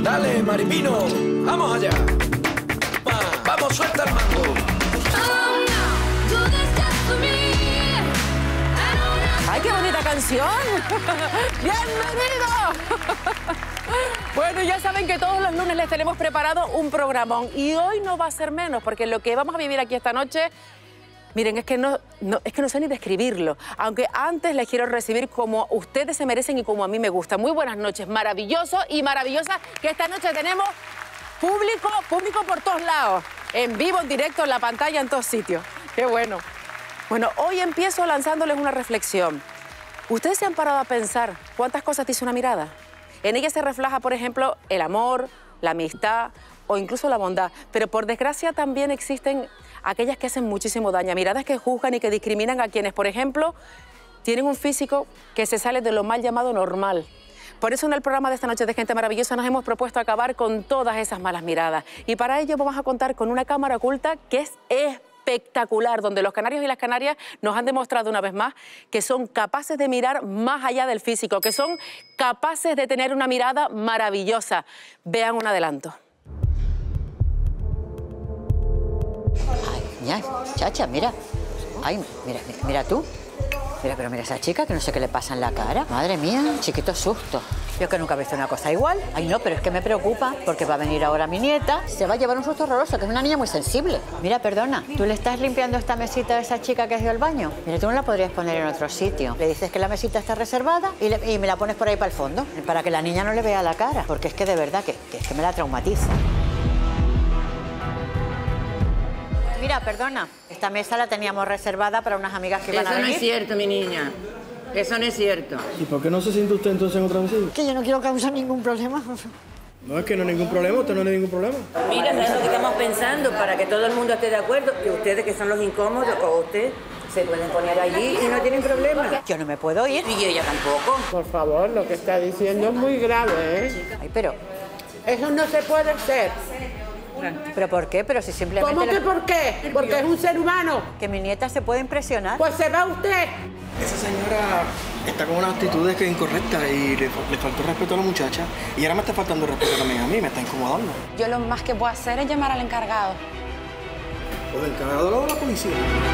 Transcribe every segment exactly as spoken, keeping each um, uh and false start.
Dale, Maripino, vamos allá. Va, vamos, suelta el mango. ¡Ay, qué bonita canción! ¡Bienvenido! Bueno, ya saben que todos los lunes les tenemos preparado un programón y hoy no va a ser menos, porque lo que vamos a vivir aquí esta noche, miren, es que no, no, es que no sé ni describirlo, aunque antes les quiero recibir como ustedes se merecen y como a mí me gusta. Muy buenas noches, maravilloso y maravillosa, que esta noche tenemos público, público por todos lados, en vivo, en directo, en la pantalla, en todos sitios. ¡Qué bueno! Bueno, hoy empiezo lanzándoles una reflexión. ¿Ustedes se han parado a pensar cuántas cosas dice una mirada? En ella se refleja, por ejemplo, el amor, la amistad o incluso la bondad. Pero por desgracia también existen aquellas que hacen muchísimo daño. Miradas que juzgan y que discriminan a quienes, por ejemplo, tienen un físico que se sale de lo mal llamado normal. Por eso en el programa de esta noche de Gente Maravillosa nos hemos propuesto acabar con todas esas malas miradas. Y para ello vamos a contar con una cámara oculta que es espectacular, donde los canarios y las canarias nos han demostrado una vez más que son capaces de mirar más allá del físico, que son capaces de tener una mirada maravillosa. Vean un adelanto. Ay, chacha, mira. Ay, mira, mira, mira tú. Mira, pero mira esa chica que no sé qué le pasa en la cara. Madre mía, chiquito susto. Yo que nunca he visto una cosa igual. Ay, no, pero es que me preocupa porque va a venir ahora mi nieta. Se va a llevar un susto horroroso, que es una niña muy sensible. Mira, perdona, ¿tú le estás limpiando esta mesita a esa chica que has ido al baño? Mira, tú no la podrías poner en otro sitio. Le dices que la mesita está reservada y, le, y me la pones por ahí para el fondo, para que la niña no le vea la cara. Porque es que de verdad que, que, es que me la traumatiza. Mira, perdona, esta mesa la teníamos reservada para unas amigas que iban a venir. Eso no es cierto, mi niña. Eso no es cierto. ¿Y por qué no se siente usted entonces en otra mesita? Que yo no quiero causar ningún problema. No, es que no hay ningún problema, usted no tiene ningún problema. Mira, es lo que estamos pensando, para que todo el mundo esté de acuerdo, que ustedes que son los incómodos, o usted, se pueden poner allí y no tienen problema. Yo no me puedo ir. Y ella tampoco. Por favor, lo que está diciendo es muy grave, ¿eh? Ay, pero... Eso no se puede hacer. ¿Pero por qué? Pero si simplemente... ¿Cómo que por qué? Porque es un ser humano. Que mi nieta se puede impresionar. Pues se va usted. Esa señora está con unas actitudes que es incorrecta y le, le faltó respeto a la muchacha. Y ahora me está faltando respeto también a mí, me está incomodando. Yo lo más que puedo hacer es llamar al encargado. ¿O del encargado de la policía?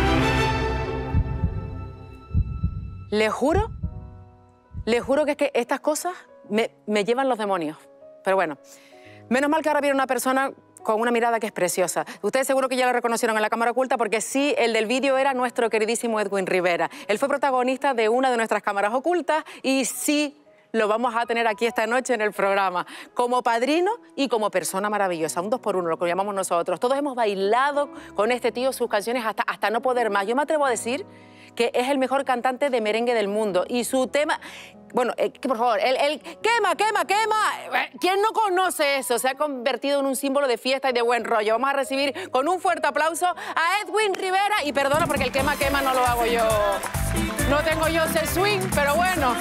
Le juro, le juro que es que estas cosas me, me llevan los demonios. Pero bueno, menos mal que ahora viene una persona con una mirada que es preciosa. Ustedes seguro que ya lo reconocieron en la cámara oculta porque sí, el del vídeo era nuestro queridísimo Edwin Rivera. Él fue protagonista de una de nuestras cámaras ocultas y sí, lo vamos a tener aquí esta noche en el programa. Como padrino y como persona maravillosa, un dos por uno, lo que llamamos nosotros. Todos hemos bailado con este tío sus canciones hasta, hasta no poder más. Yo me atrevo a decir que es el mejor cantante de merengue del mundo y su tema... Bueno, eh, que por favor, el, el quema, quema, quema. ¿Quién no conoce eso? Se ha convertido en un símbolo de fiesta y de buen rollo. Vamos a recibir con un fuerte aplauso a Edwin Rivera. Y perdona porque el quema, quema no lo hago yo. No tengo yo ese swing, pero bueno.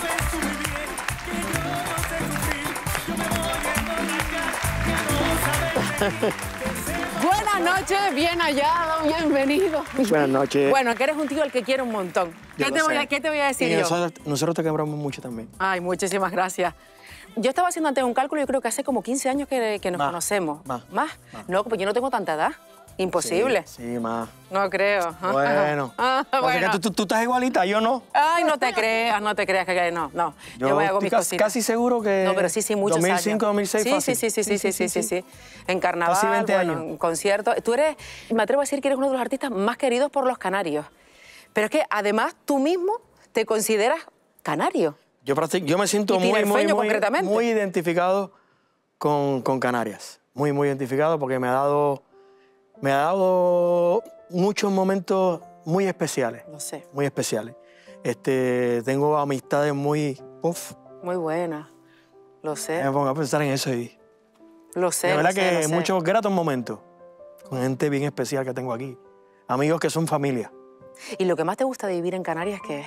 Buenas noches, bien hallado, bienvenido. Buenas noches. Bueno, que eres un tío al que quiero un montón. ¿Qué te, voy a, ¿Qué te voy a decir y yo? Nosotros, nosotros te quebramos mucho también. Ay, muchísimas gracias. Yo estaba haciendo antes un cálculo, yo creo que hace como quince años que, que nos más, conocemos. Más, ¿Más? más. No, pues yo no tengo tanta edad. Imposible. Sí, sí, más. No creo. Bueno. Ah, bueno. Tú, tú, tú estás igualita, yo no. Ay, no te creas, no te creas que no, no. Yo, yo voy a hago mis cositas. Casi seguro que... No, pero sí, sí, muchos dos mil cinco, años. dos mil seis, sí, fácil. Sí, sí, sí, sí, sí, sí, sí, sí. En carnaval, casi veinte bueno, años. En conciertos. Tú eres, me atrevo a decir que eres uno de los artistas más queridos por los canarios. Pero es que además tú mismo te consideras canario. Yo, yo me siento muy, muy, muy, muy identificado con, con Canarias. Muy, muy identificado porque me ha dado... Me ha dado muchos momentos muy especiales. Lo sé. Muy especiales. Este, tengo amistades muy... Uf, muy buenas. Lo sé. Me pongo a pensar en eso y... Lo sé, De verdad lo sé, que lo sé. muchos gratos momentos con gente bien especial que tengo aquí. Amigos que son familia. ¿Y lo que más te gusta de vivir en Canarias qué es?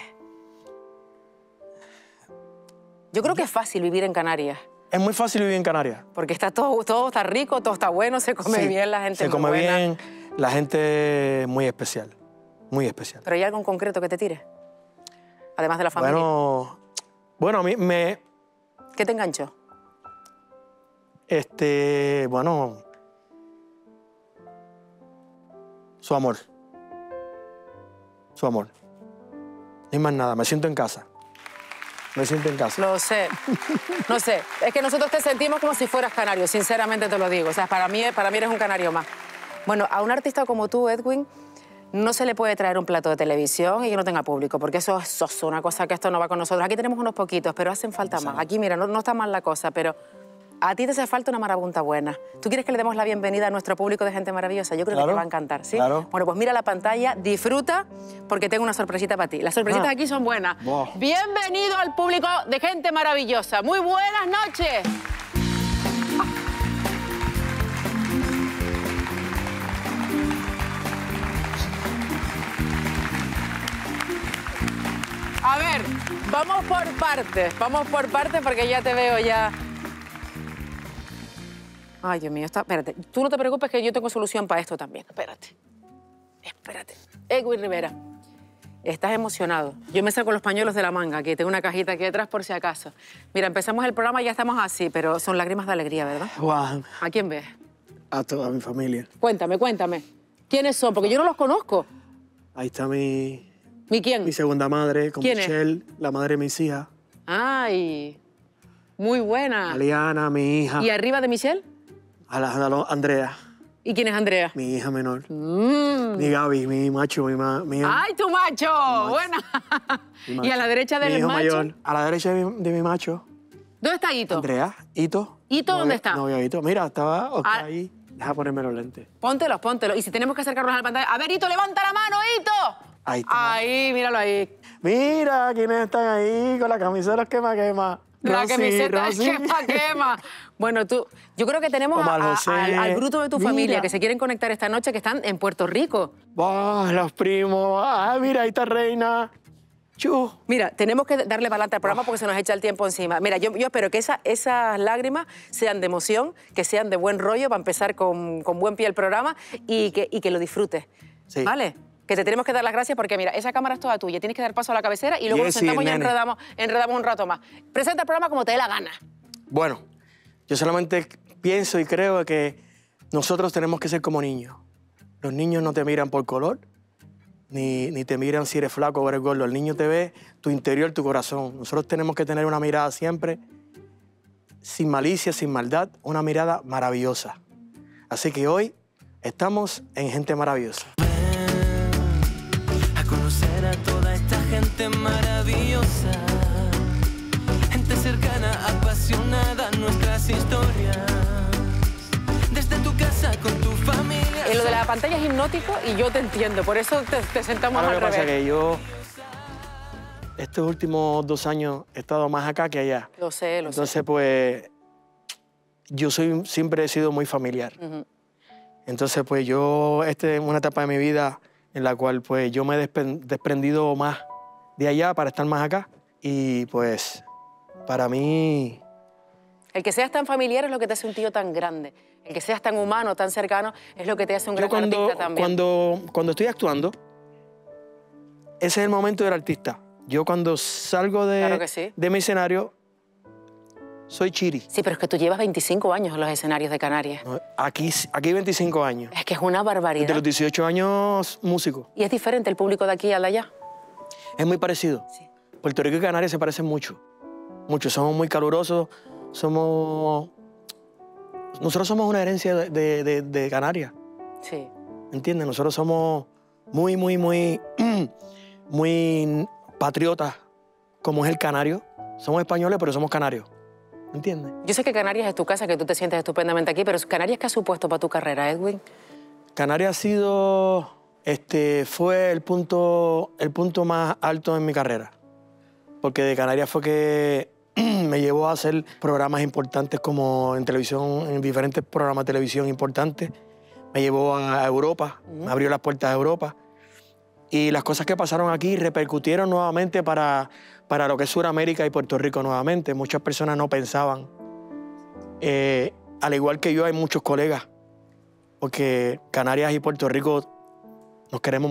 Yo creo que es fácil vivir en Canarias. Es muy fácil vivir en Canarias. Porque está todo, todo está rico, todo está bueno, se come Sí, bien, la gente se es come muy buena. bien, la gente es muy especial, muy especial. ¿Pero hay algo en concreto que te tire? Además de la familia. Bueno, bueno a mí me... ¿Qué te enganchó? Este, bueno, su amor. Su amor. No hay más nada, me siento en casa. Me siento en casa. Lo sé. No sé, es que nosotros te sentimos como si fueras canario, sinceramente te lo digo. O sea, para mí, para mí eres un canario más. Bueno, a un artista como tú, Edwin, no se le puede traer un plato de televisión y que no tenga público, porque eso, eso es una cosa que esto no va con nosotros. Aquí tenemos unos poquitos, pero hacen falta más. Aquí, mira, no, no está mal la cosa, pero a ti te hace falta una marabunta buena. ¿Tú quieres que le demos la bienvenida a nuestro público de gente maravillosa? Yo creo Claro. que te va a encantar, ¿sí? Claro. Bueno, pues mira la pantalla, disfruta, porque tengo una sorpresita para ti. Las sorpresitas Ah. aquí son buenas. Wow. Bienvenido al público de gente maravillosa. Muy buenas noches. A ver, vamos por partes, vamos por partes porque ya te veo ya. Ay, Dios mío, está, espérate. Tú no te preocupes que yo tengo solución para esto también. Espérate, espérate. Edwin Rivera, estás emocionado. Yo me saco los pañuelos de la manga, aquí tengo una cajita aquí detrás por si acaso. Mira, empezamos el programa y ya estamos así, pero son lágrimas de alegría, ¿verdad? Juan, ¿A quién ves? a toda mi familia. Cuéntame, cuéntame. ¿Quiénes son? Porque yo no los conozco. Ahí está mi, ¿Mi quién? mi segunda madre, con ¿Quién es? Michelle, la madre de mis hijas. Ay, muy buena. Aliana, mi hija. ¿Y arriba de Michelle? A la, a la- Andrea, ¿Y quién es Andrea? mi hija menor. Mm. Mi Gaby, mi macho, mi, ma, mi, ¡Ay, tu macho! Buena. mi macho. ¿Y a la derecha Mi del hijo macho? mayor. A la derecha de mi, de mi macho, ¿Dónde está Hito? Andrea, Hito. ¿Hito dónde está? No veo Hito. Mira, estaba Oscar Ah. ahí. Deja ponerme los lentes. Póntelos, póntelos. Y si tenemos que acercarnos a la pantalla... A ver, Hito, levanta la mano, Hito. Ahí está. Ahí, míralo ahí. Mira, quiénes están ahí con la camisa de los quema quema. La Rosy, camiseta Rosy. quema, quema. Bueno, tú... Yo creo que tenemos a- Omar a- José. al, al bruto de tu Mira. familia que se quieren conectar esta noche, que están en Puerto Rico. Oh, los primos. Ah, mira, ahí está Reina. Chu. Mira, tenemos que darle para adelante al programa porque se nos echa el tiempo encima. Mira, yo, yo espero que esa, esas lágrimas sean de emoción, que sean de buen rollo para empezar con, con buen pie el programa y que, y que lo disfrutes. Sí. ¿Vale? Que te tenemos que dar las gracias porque, mira, esa cámara es toda tuya. Tienes que dar paso a la cabecera y luego nos Jessy, sentamos y nene. enredamos, enredamos un rato más. Presenta el programa como te dé la gana. Bueno, yo solamente pienso y creo que nosotros tenemos que ser como niños. Los niños no te miran por color, ni, ni te miran si eres flaco o eres gordo. El niño te ve tu interior, tu corazón. Nosotros tenemos que tener una mirada siempre sin malicia, sin maldad, una mirada maravillosa. Así que hoy estamos en Gente Maravillosa. A conocer a toda esta gente maravillosa, gente cercana, apasionada, nuestras historias, desde tu casa con tu familia. Eh, lo de la pantalla es hipnótico y yo te entiendo, por eso te, te sentamos Ahora, al lo que pasa revés. es que yo estos últimos dos años he estado más acá que allá. Lo sé, lo sé. Entonces, pues, yo soy, siempre he sido muy familiar. Ujú. Entonces, pues, yo, esta es una etapa de mi vida en la cual, pues, yo me he despren- desprendido más de allá para estar más acá. Y, pues, para mí, El que seas tan familiar es lo que te hace un tío tan grande. El que seas tan humano, tan cercano, es lo que te hace un yo gran cuando, artista también. cuando, cuando estoy actuando, ese es el momento del artista. Yo cuando salgo de, Claro que sí. de mi escenario, soy chiri. Sí, pero es que tú llevas veinticinco años en los escenarios de Canarias. ¿No? Aquí, aquí veinticinco años. Es que es una barbaridad. Desde los dieciocho años, músico. ¿Y es diferente el público de aquí al de allá? Es muy parecido. Sí. Puerto Rico y Canarias se parecen mucho. Mucho. Somos muy calurosos. Somos... Nosotros somos una herencia de, de- de- de Canarias. Sí. ¿Entiendes? Nosotros somos muy, muy, muy... muy patriotas, como es el canario. Somos españoles, pero somos canarios. ¿Entiendes? Yo sé que Canarias es tu casa, que tú te sientes estupendamente aquí, pero ¿Canarias qué ha supuesto para tu carrera, Edwin? Canarias ha sido... Este, fue el punto, el punto más alto en mi carrera. Porque de Canarias fue que me llevó a hacer programas importantes como en televisión, en diferentes programas de televisión importantes. Me llevó a Europa, me abrió las puertas de Europa. Y las cosas que pasaron aquí repercutieron nuevamente para, para lo que es Sudamérica y Puerto Rico nuevamente. Muchas personas no pensaban. Eh, al igual que yo, hay muchos colegas. Porque Canarias y Puerto Rico nos queremos mucho.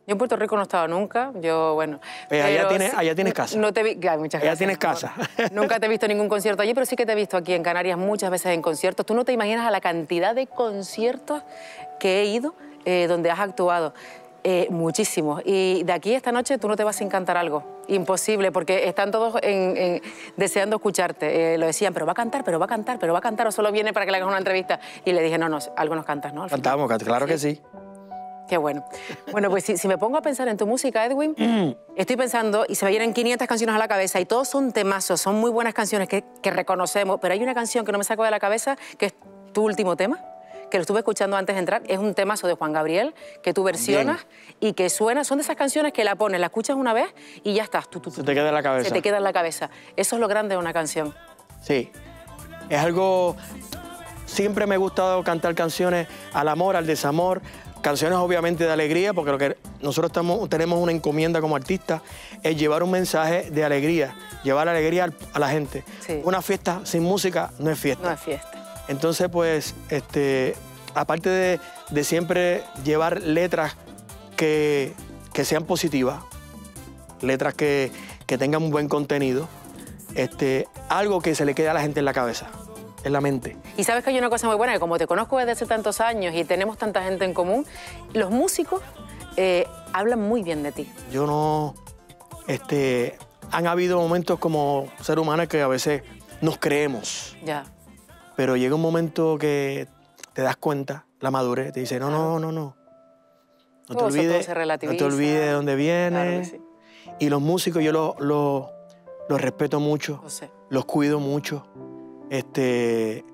Yo en Puerto Rico no he estado nunca, yo, bueno... Eh, allá, tienes, allá tienes casa. No te vi, hay muchas allá gracias, tienes casa. Nunca te he visto en ningún concierto allí, pero sí que te he visto aquí en Canarias muchas veces en conciertos. Tú no te imaginas a la cantidad de conciertos que he ido eh, donde has actuado. Eh, muchísimos. Y de aquí esta noche tú no te vas sin cantar algo. Imposible, porque están todos en, en, deseando escucharte. Eh, lo decían, pero va a cantar, pero va a cantar, pero va a cantar, o solo viene para que le hagas una entrevista. Y le dije, no, no, algo nos cantas, ¿no? Cantamos, claro que sí. Qué bueno. Bueno, pues si, si me pongo a pensar en tu música, Edwin, mm. estoy pensando y se me vienen quinientas canciones a la cabeza y todos son temazos, son muy buenas canciones que, que reconocemos, pero hay una canción que no me saco de la cabeza, que es tu último tema, que lo estuve escuchando antes de entrar, es un temazo de Juan Gabriel, que tú versionas Bien. y que suena, son de esas canciones que la pones, la escuchas una vez y ya estás. Tú, tú, tú, se te queda en la cabeza. Se te queda en la cabeza. Eso es lo grande de una canción. Sí, es algo... Siempre me ha gustado cantar canciones al amor, al desamor, canciones obviamente de alegría, porque lo que nosotros estamos, tenemos una encomienda como artistas es llevar un mensaje de alegría, llevar alegría a la gente. Sí. Una fiesta sin música no es fiesta. No es fiesta. Entonces, pues, este, aparte de, de siempre llevar letras que, que sean positivas, letras que, que tengan un buen contenido, este, algo que se le quede a la gente en la cabeza, en la mente. Y sabes que hay una cosa muy buena, que como te conozco desde hace tantos años y tenemos tanta gente en común, los músicos eh, hablan muy bien de ti. Yo no... Este, han habido momentos como ser humano que a veces nos creemos. Ya. Pero llega un momento que te das cuenta, la madurez, te dice, no, no, no, no. No te olvides, no te olvides de dónde vienes. Claro que sí. Y los músicos yo los, los, los respeto mucho, Lo sé. los cuido mucho. Este,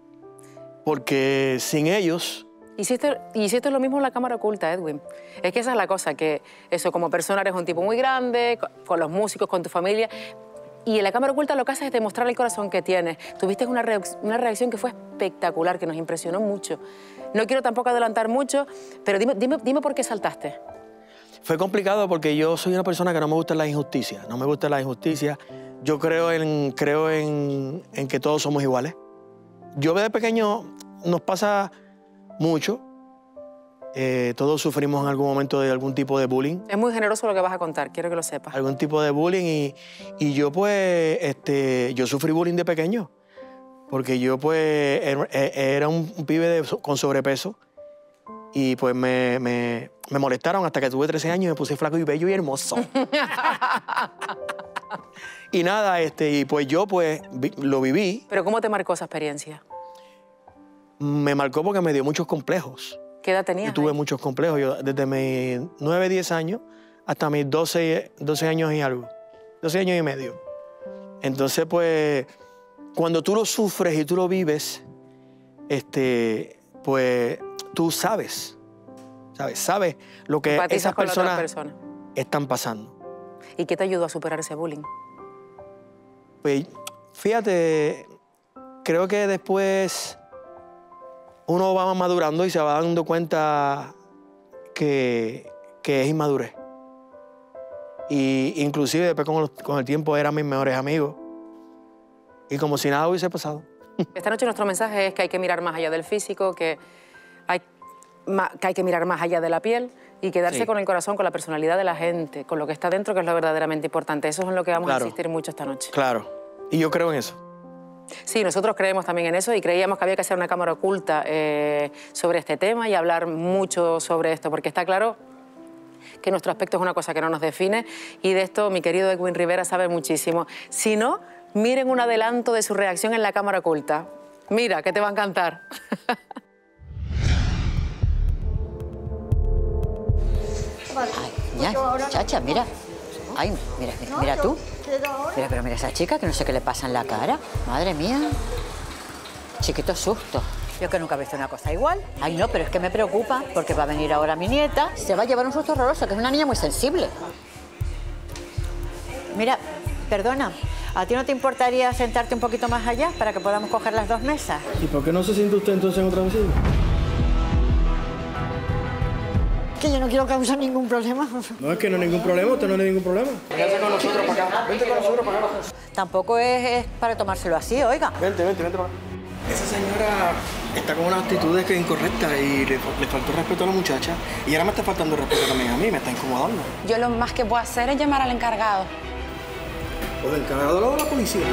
porque sin ellos... Hiciste, hiciste lo mismo en la cámara oculta, Edwin. Es que esa es la cosa, que eso, como persona eres un tipo muy grande, con los músicos, con tu familia, y en la cámara oculta lo que haces es demostrar el corazón que tienes. Tuviste una, re una reacción que fue espectacular, que nos impresionó mucho. No quiero tampoco adelantar mucho, pero dime, dime, dime por qué saltaste. Fue complicado porque yo soy una persona que no me gusta la injusticia, no me gusta la injusticia. Yo creo en, creo en, en que todos somos iguales. Yo desde pequeño nos pasa mucho. Eh, todos sufrimos en algún momento de algún tipo de bullying. Es muy generoso lo que vas a contar, quiero que lo sepas. Algún tipo de bullying y, y yo pues, este, yo sufrí bullying de pequeño. Porque yo pues era, era un, un pibe de, con sobrepeso y pues me, me, me molestaron hasta que tuve trece años y me puse flaco y bello y hermoso. Y nada, este, y pues yo pues vi, lo viví. ¿Pero cómo te marcó esa experiencia? Me marcó porque me dio muchos complejos. ¿Qué edad tenías? Yo tuve ahí? muchos complejos, yo desde mis nueve, diez años hasta mis doce, doce años y algo, doce años y medio. Entonces pues, cuando tú lo sufres y tú lo vives, este, pues tú sabes, sabes, sabes lo que esas personas persona. están pasando. ¿Y qué te ayudó a superar ese bullying? Pues, fíjate, creo que después uno va madurando y se va dando cuenta que, que es inmadurez. Y inclusive después con, los, con el tiempo eran mis mejores amigos. Y como si nada hubiese pasado. Esta noche nuestro mensaje es que hay que mirar más allá del físico, que hay, que hay que mirar más allá de la piel y quedarse sí. con el corazón, con la personalidad de la gente, con lo que está dentro, que es lo verdaderamente importante. Eso es en lo que vamos claro. a insistir mucho esta noche. Claro. Y yo creo en eso. Sí, nosotros creemos también en eso y creíamos que había que hacer una cámara oculta eh, sobre este tema y hablar mucho sobre esto, porque está claro que nuestro aspecto es una cosa que no nos define y de esto mi querido Edwin Rivera sabe muchísimo. Si no, miren un adelanto de su reacción en la cámara oculta. Mira, que te va a encantar. Ay, ya, chacha, mira. Ay, mira, mira, mira tú. Mira, pero mira esa chica que no sé qué le pasa en la cara. Madre mía. Chiquito susto. Yo que nunca he visto una cosa igual. Ay, no, pero es que me preocupa porque va a venir ahora mi nieta. Se va a llevar un susto horroroso, que es una niña muy sensible. Mira, perdona, ¿a ti no te importaría sentarte un poquito más allá para que podamos coger las dos mesas? ¿Y por qué no se siente usted entonces en otra mesilla? Que yo no quiero causar ningún problema. No, es que no hay ningún problema, usted no tiene ningún problema. Véngase con nosotros para acá, vente con nosotros para acá. Tampoco es, es para tomárselo así, oiga. Vente, vente, vente para acá. Esa señora está con unas actitudes que incorrectas y le, le faltó respeto a la muchacha. Y ahora me está faltando respeto también a mí, me está incomodando. Yo lo más que puedo hacer es llamar al encargado. ¿O del encargado de la policía?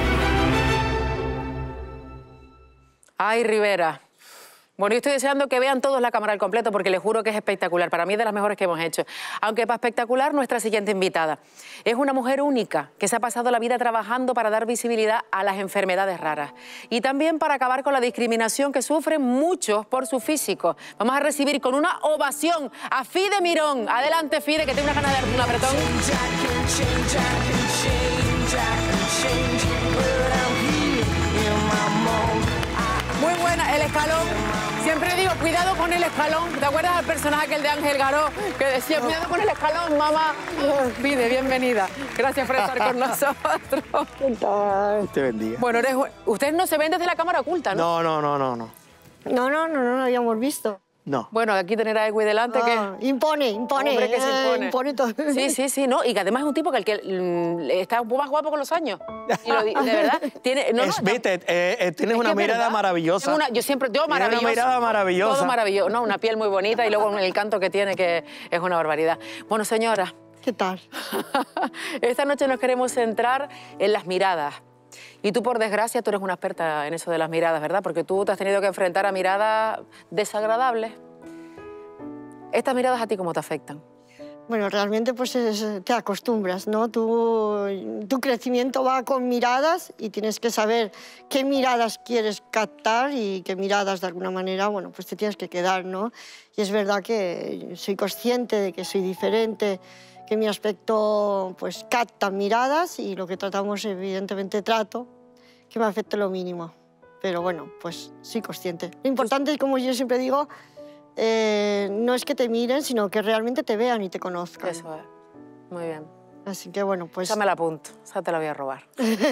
Ay, Rivera. Bueno, yo estoy deseando que vean todos la cámara al completo porque les juro que es espectacular. Para mí es de las mejores que hemos hecho. Aunque para espectacular, nuestra siguiente invitada es una mujer única que se ha pasado la vida trabajando para dar visibilidad a las enfermedades raras y también para acabar con la discriminación que sufren muchos por su físico. Vamos a recibir con una ovación a Fide Mirón. Adelante, Fide, que tengo una ganas de darte un apretón. Muy buena, el escalón. Siempre digo, cuidado con el escalón. ¿Te acuerdas del personaje aquel de Ángel Garó que decía, cuidado con el escalón, mamá? Pide, bienvenida. Gracias por estar con nosotros. ¿Qué tal? Te bendiga. Bueno, eres, ustedes no se ven desde la cámara oculta, ¿no? No, no, no, no, no. No, no, no, no lo habíamos visto. No. Bueno, aquí tener a Egui delante ah, que... Impone, impone. Hombre, que se impone. Eh, impone todo. Sí, sí, sí, no. Y que además es un tipo que, el que mm, está un poco más guapo con los años. Y lo, de verdad, tiene... No, es, no, viste, eh, eh, tienes es una mirada verdad. maravillosa. Una, yo siempre, yo maravillosa. Una mirada maravillosa. Todo maravilloso, ¿no? Una piel muy bonita y luego el canto que tiene, que es una barbaridad. Bueno, señora. ¿Qué tal? Esta noche nos queremos centrar en las miradas. Y tú, por desgracia, tú eres una experta en eso de las miradas, ¿verdad? Porque tú te has tenido que enfrentar a miradas desagradables. ¿Estas miradas a ti cómo te afectan? Bueno, realmente pues es, te acostumbras, ¿no? Tu, tu crecimiento va con miradas y tienes que saber qué miradas quieres captar y qué miradas de alguna manera, bueno, pues te tienes que quedar, ¿no? Y es verdad que soy consciente de que soy diferente, que mi aspecto pues capta miradas y lo que tratamos, evidentemente trato, que me afecte lo mínimo. Pero bueno, pues soy consciente. Lo importante, como yo siempre digo, Eh, no es que te miren, sino que realmente te vean y te conozcan. Eso es. Muy bien. Así que, bueno, pues... Esa me la apunto, esa te la voy a robar.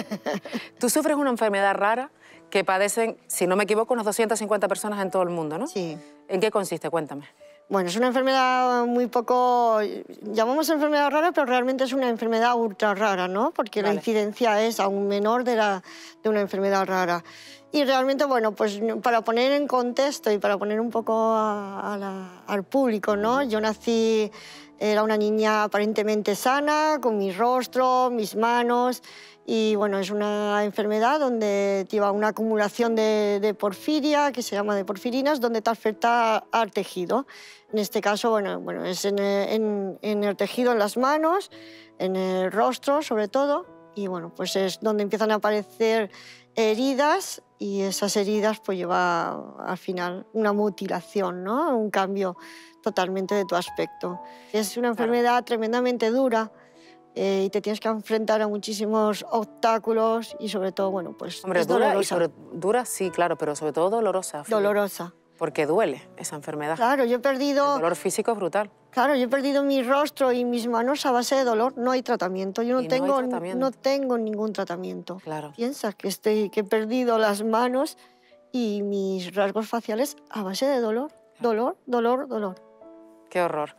Tú sufres una enfermedad rara que padecen, si no me equivoco, unas doscientas cincuenta personas en todo el mundo, ¿no? Sí. ¿En qué consiste? Cuéntame. Bueno, es una enfermedad muy poco... Llamamos enfermedad rara, pero realmente es una enfermedad ultra rara, ¿no? Porque vale. La incidencia es aún menor de, la, de una enfermedad rara. Y realmente, bueno, pues para poner en contexto y para poner un poco a, a la, al público, ¿no? Yo nací, era una niña aparentemente sana, con mi rostro, mis manos, y bueno, es una enfermedad donde lleva una acumulación de, de porfiria, que se llama de porfirinas, donde te afecta al tejido. En este caso, bueno, bueno es en, en, en el tejido, en las manos, en el rostro sobre todo, y bueno, pues es donde empiezan a aparecer heridas y esas heridas pues lleva al final una mutilación, ¿no? Un cambio totalmente de tu aspecto. Es una enfermedad claro. tremendamente dura eh, y te tienes que enfrentar a muchísimos obstáculos y sobre todo, bueno, pues Hombre, es dura, dolorosa. Y sobre, dura, sí, claro, pero sobre todo dolorosa. Fíjate. Dolorosa. Porque duele esa enfermedad. Claro, yo he perdido... El dolor físico es brutal. Claro, yo he perdido mi rostro y mis manos a base de dolor. No hay tratamiento. Yo no, tengo, no, no tengo ningún tratamiento. Claro. Piensas que, estoy, que he perdido las manos y mis rasgos faciales a base de dolor. Dolor, dolor, dolor. Qué horror.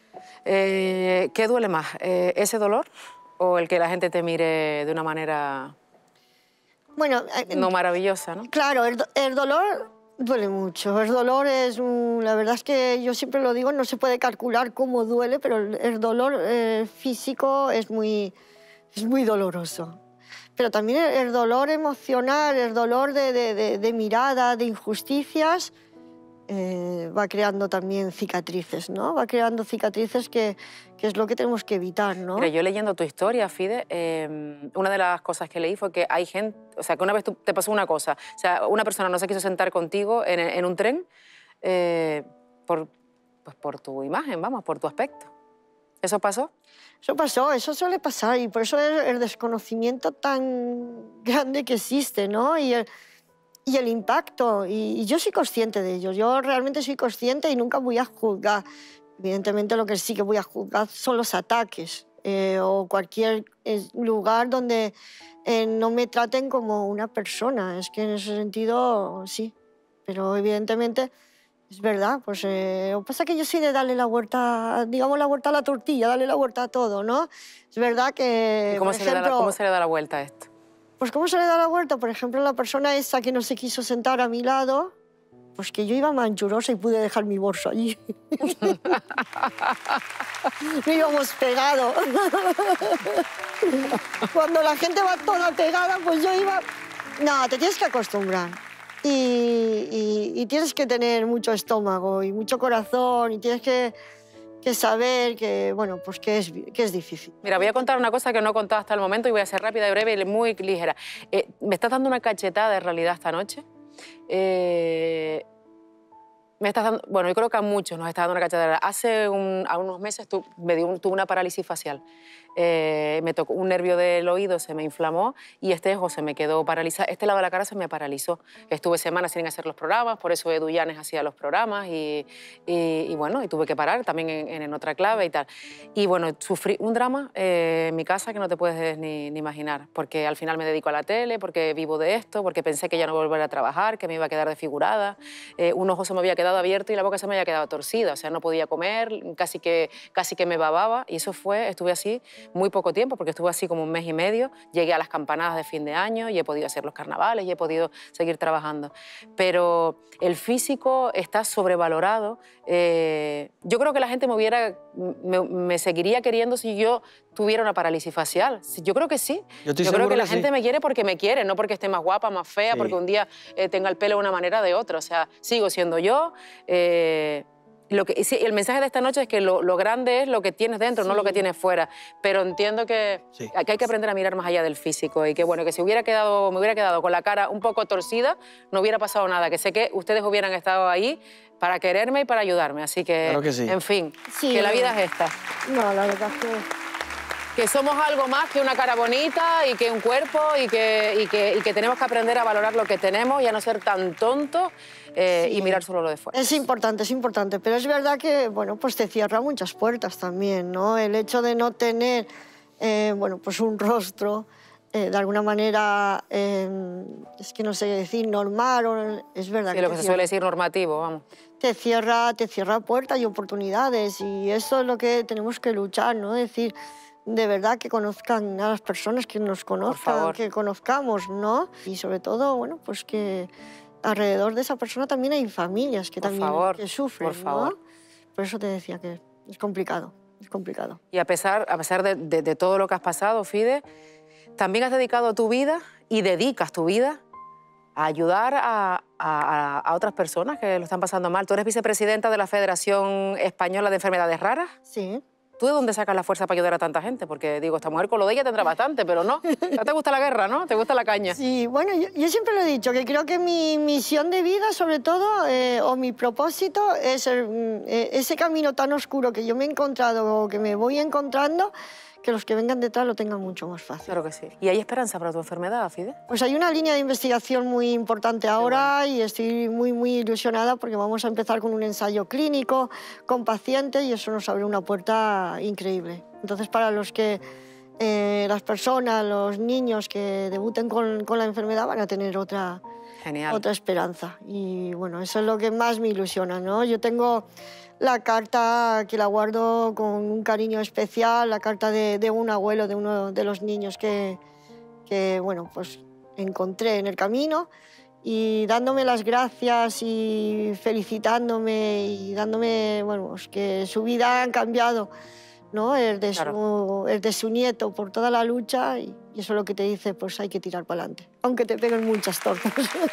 Eh, ¿Qué duele más? Eh, ¿Ese dolor o el que la gente te mire de una manera bueno, eh, no maravillosa, ¿no? Claro, el, el dolor... Duele mucho. El dolor es un... La verdad es que yo siempre lo digo, no se puede calcular cómo duele, pero el, el dolor eh, físico es muy, es muy doloroso. Pero también el, el dolor emocional, el dolor de, de, de, de mirada, de injusticias, eh, va creando también cicatrices, ¿no? Va creando cicatrices que, que es lo que tenemos que evitar, ¿no? Mira, yo leyendo tu historia, Fide, eh, una de las cosas que leí fue que hay gente, o sea, que una vez tú, te pasó una cosa, o sea, una persona no se quiso sentar contigo en, en un tren eh, por, pues por tu imagen, vamos, por tu aspecto. ¿Eso pasó? Eso pasó, eso suele pasar y por eso es el desconocimiento tan grande que existe, ¿no? Y el, y el impacto, y, y yo soy consciente de ello, yo realmente soy consciente y nunca voy a juzgar. Evidentemente lo que sí que voy a juzgar son los ataques eh, o cualquier eh, lugar donde eh, no me traten como una persona. Es que en ese sentido sí, pero evidentemente es verdad. Pues eh, lo que pasa es que yo soy de darle la vuelta, digamos la vuelta a la tortilla, darle la vuelta a todo, ¿no? Es verdad que, ¿Y cómo, por se ejemplo, le da la, ¿Cómo se le da la vuelta a esto? Pues cómo se le da la vuelta, por ejemplo, la persona esa que no se quiso sentar a mi lado, pues que yo iba manchurosa y pude dejar mi bolso allí. No íbamos pegados. Cuando la gente va toda pegada, pues yo iba... No, te tienes que acostumbrar. Y, y, y tienes que tener mucho estómago y mucho corazón y tienes que, que saber que, bueno, pues que es, que es difícil. Mira, voy a contar una cosa que no he contado hasta el momento y voy a ser rápida y breve y muy ligera. Eh, me estás dando una cachetada de realidad esta noche. Eh, me estás dando, bueno, yo creo que a muchos nos está dando una cachetada. Hace un, a unos meses tu, me dio un, tuve una parálisis facial. Eh, me tocó un nervio del oído, se me inflamó y este ojo se me quedó paralizado. Este lado de la cara se me paralizó. Estuve semanas sin hacer los programas, por eso Edu Llanes hacía los programas y, y, y bueno, y tuve que parar también en, en otra clave y tal. Y bueno, sufrí un drama eh, en mi casa que no te puedes ni, ni imaginar, porque al final me dedico a la tele, porque vivo de esto, porque pensé que ya no volvería a trabajar, que me iba a quedar desfigurada. Eh, un ojo se me había quedado abierto y la boca se me había quedado torcida, o sea, no podía comer, casi que, casi que me bababa y eso fue, estuve así muy poco tiempo, porque estuve así como un mes y medio, llegué a las campanadas de fin de año y he podido hacer los carnavales y he podido seguir trabajando. Pero el físico está sobrevalorado. Eh, yo creo que la gente me, hubiera, me, me seguiría queriendo si yo tuviera una parálisis facial. Yo creo que sí. Yo, yo creo que, que la sí. gente me quiere porque me quiere, no porque esté más guapa, más fea, sí. porque un día eh, tenga el pelo de una manera o de otra. O sea, sigo siendo yo. Eh, Lo que, sí, el mensaje de esta noche es que lo, lo grande es lo que tienes dentro, sí. no lo que tienes fuera. Pero entiendo que, sí. que hay que aprender a mirar más allá del físico y que, bueno, que si hubiera quedado, me hubiera quedado con la cara un poco torcida, no hubiera pasado nada. Que sé que ustedes hubieran estado ahí para quererme y para ayudarme. Así que, claro que sí. en fin, sí, que no. la vida es esta. No, la verdad es que... Que somos algo más que una cara bonita y que un cuerpo y que, y que, y que tenemos que aprender a valorar lo que tenemos y a no ser tan tontos eh, sí. y mirar solo lo de fuera. Es importante, es importante, pero es verdad que, bueno, pues te cierra muchas puertas también, ¿no? El hecho de no tener, eh, bueno, pues un rostro, eh, de alguna manera, eh, es que no sé decir, normal, o, es verdad. Sí, que lo que se cierra, suele decir normativo, vamos. Te cierra, te cierra puertas y oportunidades y eso es lo que tenemos que luchar, ¿no? Es decir, de verdad que conozcan a las personas, que nos conozcan, que conozcamos, ¿no? Y sobre todo, bueno, pues que alrededor de esa persona también hay familias que por también favor, que sufren, por favor. ¿no? Por eso te decía que es complicado, es complicado. Y a pesar, a pesar de, de, de todo lo que has pasado, Fide, también has dedicado tu vida y dedicas tu vida a ayudar a, a, a otras personas que lo están pasando mal. Tú eres vicepresidenta de la Federación Española de Enfermedades Raras. Sí. ¿Tú de dónde sacas la fuerza para ayudar a tanta gente? Porque, digo, esta mujer con lo de ella tendrá bastante, pero no. ¿No te gusta la guerra, no? ¿Te gusta la caña? Sí, bueno, yo, yo siempre lo he dicho, que creo que mi misión de vida, sobre todo, eh, o mi propósito, es el, eh, ese camino tan oscuro que yo me he encontrado o que me voy encontrando, que los que vengan detrás lo tengan mucho más fácil. Claro que sí. ¿Y hay esperanza para tu enfermedad, Fide? Pues hay una línea de investigación muy importante ahora bueno. y estoy muy, muy ilusionada porque vamos a empezar con un ensayo clínico con pacientes y eso nos abre una puerta increíble. Entonces, para los que, eh, las personas, los niños que debuten con, con la enfermedad van a tener otra, Genial. otra esperanza. Y bueno, eso es lo que más me ilusiona, ¿no? Yo tengo la carta que la guardo con un cariño especial, la carta de, de un abuelo, de uno de los niños que, que, bueno, pues encontré en el camino y dándome las gracias y felicitándome y dándome, bueno, pues que su vida ha cambiado, ¿no? El de, claro. su, el de su nieto por toda la lucha y, y eso es lo que te dice, pues hay que tirar para adelante, aunque te peguen muchas tortas.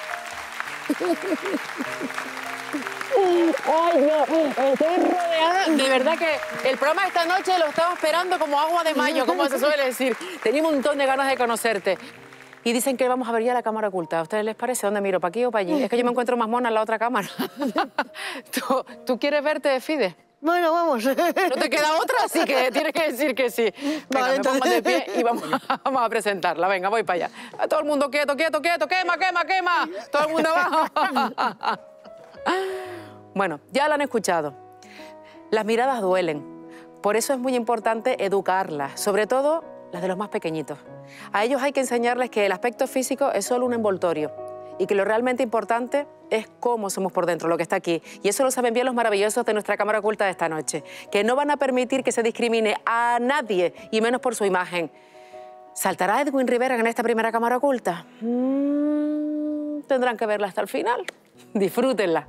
Ay, no, estoy rodeada. De verdad que el programa de esta noche lo estaba esperando como agua de mayo, como se suele decir. Tenía un montón de ganas de conocerte. Y dicen que vamos a ver ya la cámara oculta. ¿A ustedes les parece? ¿Dónde miro? ¿Para aquí o para allí? Es que yo me encuentro más mona en la otra cámara. ¿Tú, ¿Tú quieres verte, Fide? Bueno, vamos. No te queda otra, así que tienes que decir que sí. Venga, vale, me entonces... pongo de pie y vamos a, vamos a presentarla. Venga, voy para allá. A todo el mundo quieto, quieto, quieto. Quema, quema, quema. Todo el mundo abajo. Bueno, ya la han escuchado. Las miradas duelen. Por eso es muy importante educarlas, sobre todo las de los más pequeñitos. A ellos hay que enseñarles que el aspecto físico es solo un envoltorio y que lo realmente importante es cómo somos por dentro, lo que está aquí. Y eso lo saben bien los maravillosos de nuestra cámara oculta de esta noche, que no van a permitir que se discrimine a nadie, y menos por su imagen. ¿Saltará Edwin Rivera en esta primera cámara oculta? Mm, tendrán que verla hasta el final. Disfrútenla.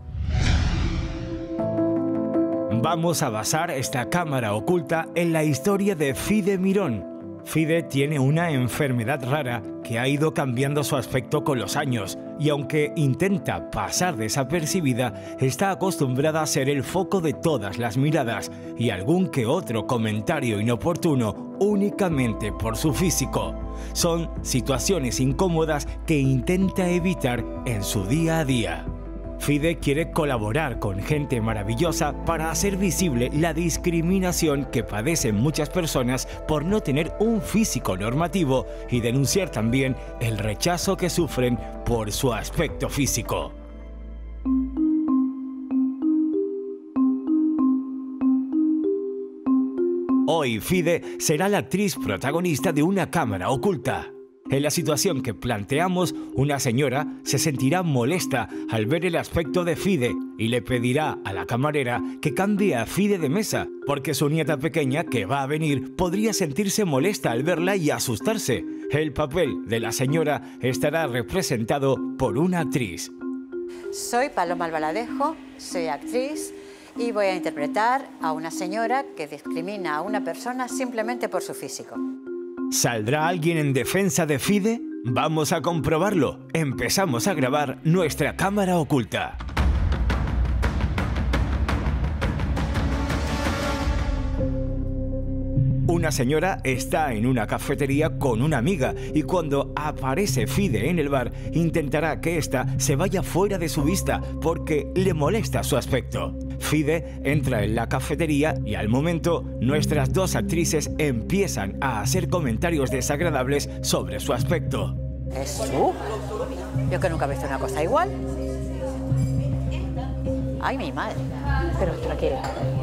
Vamos a basar esta cámara oculta en la historia de Fide Mirón. Fide tiene una enfermedad rara que ha ido cambiando su aspecto con los años y aunque intenta pasar desapercibida, está acostumbrada a ser el foco de todas las miradas y algún que otro comentario inoportuno únicamente por su físico. Son situaciones incómodas que intenta evitar en su día a día. Fide quiere colaborar con gente maravillosa para hacer visible la discriminación que padecen muchas personas por no tener un físico normativo y denunciar también el rechazo que sufren por su aspecto físico. Hoy Fide será la actriz protagonista de una cámara oculta. En la situación que planteamos, una señora se sentirá molesta al ver el aspecto de Fide y le pedirá a la camarera que cambie a Fide de mesa, porque su nieta pequeña, que va a venir, podría sentirse molesta al verla y asustarse. El papel de la señora estará representado por una actriz. Soy Paloma Albaladejo, soy actriz y voy a interpretar a una señora que discrimina a una persona simplemente por su físico. ¿Saldrá alguien en defensa de Fide? Vamos a comprobarlo. Empezamos a grabar nuestra cámara oculta. Una señora está en una cafetería con una amiga y cuando aparece Fide en el bar intentará que ésta se vaya fuera de su vista porque le molesta su aspecto. Fide entra en la cafetería y al momento nuestras dos actrices empiezan a hacer comentarios desagradables sobre su aspecto. ¿Jesús? Yo que nunca he visto una cosa igual. Ay, mi madre. Pero tranquila.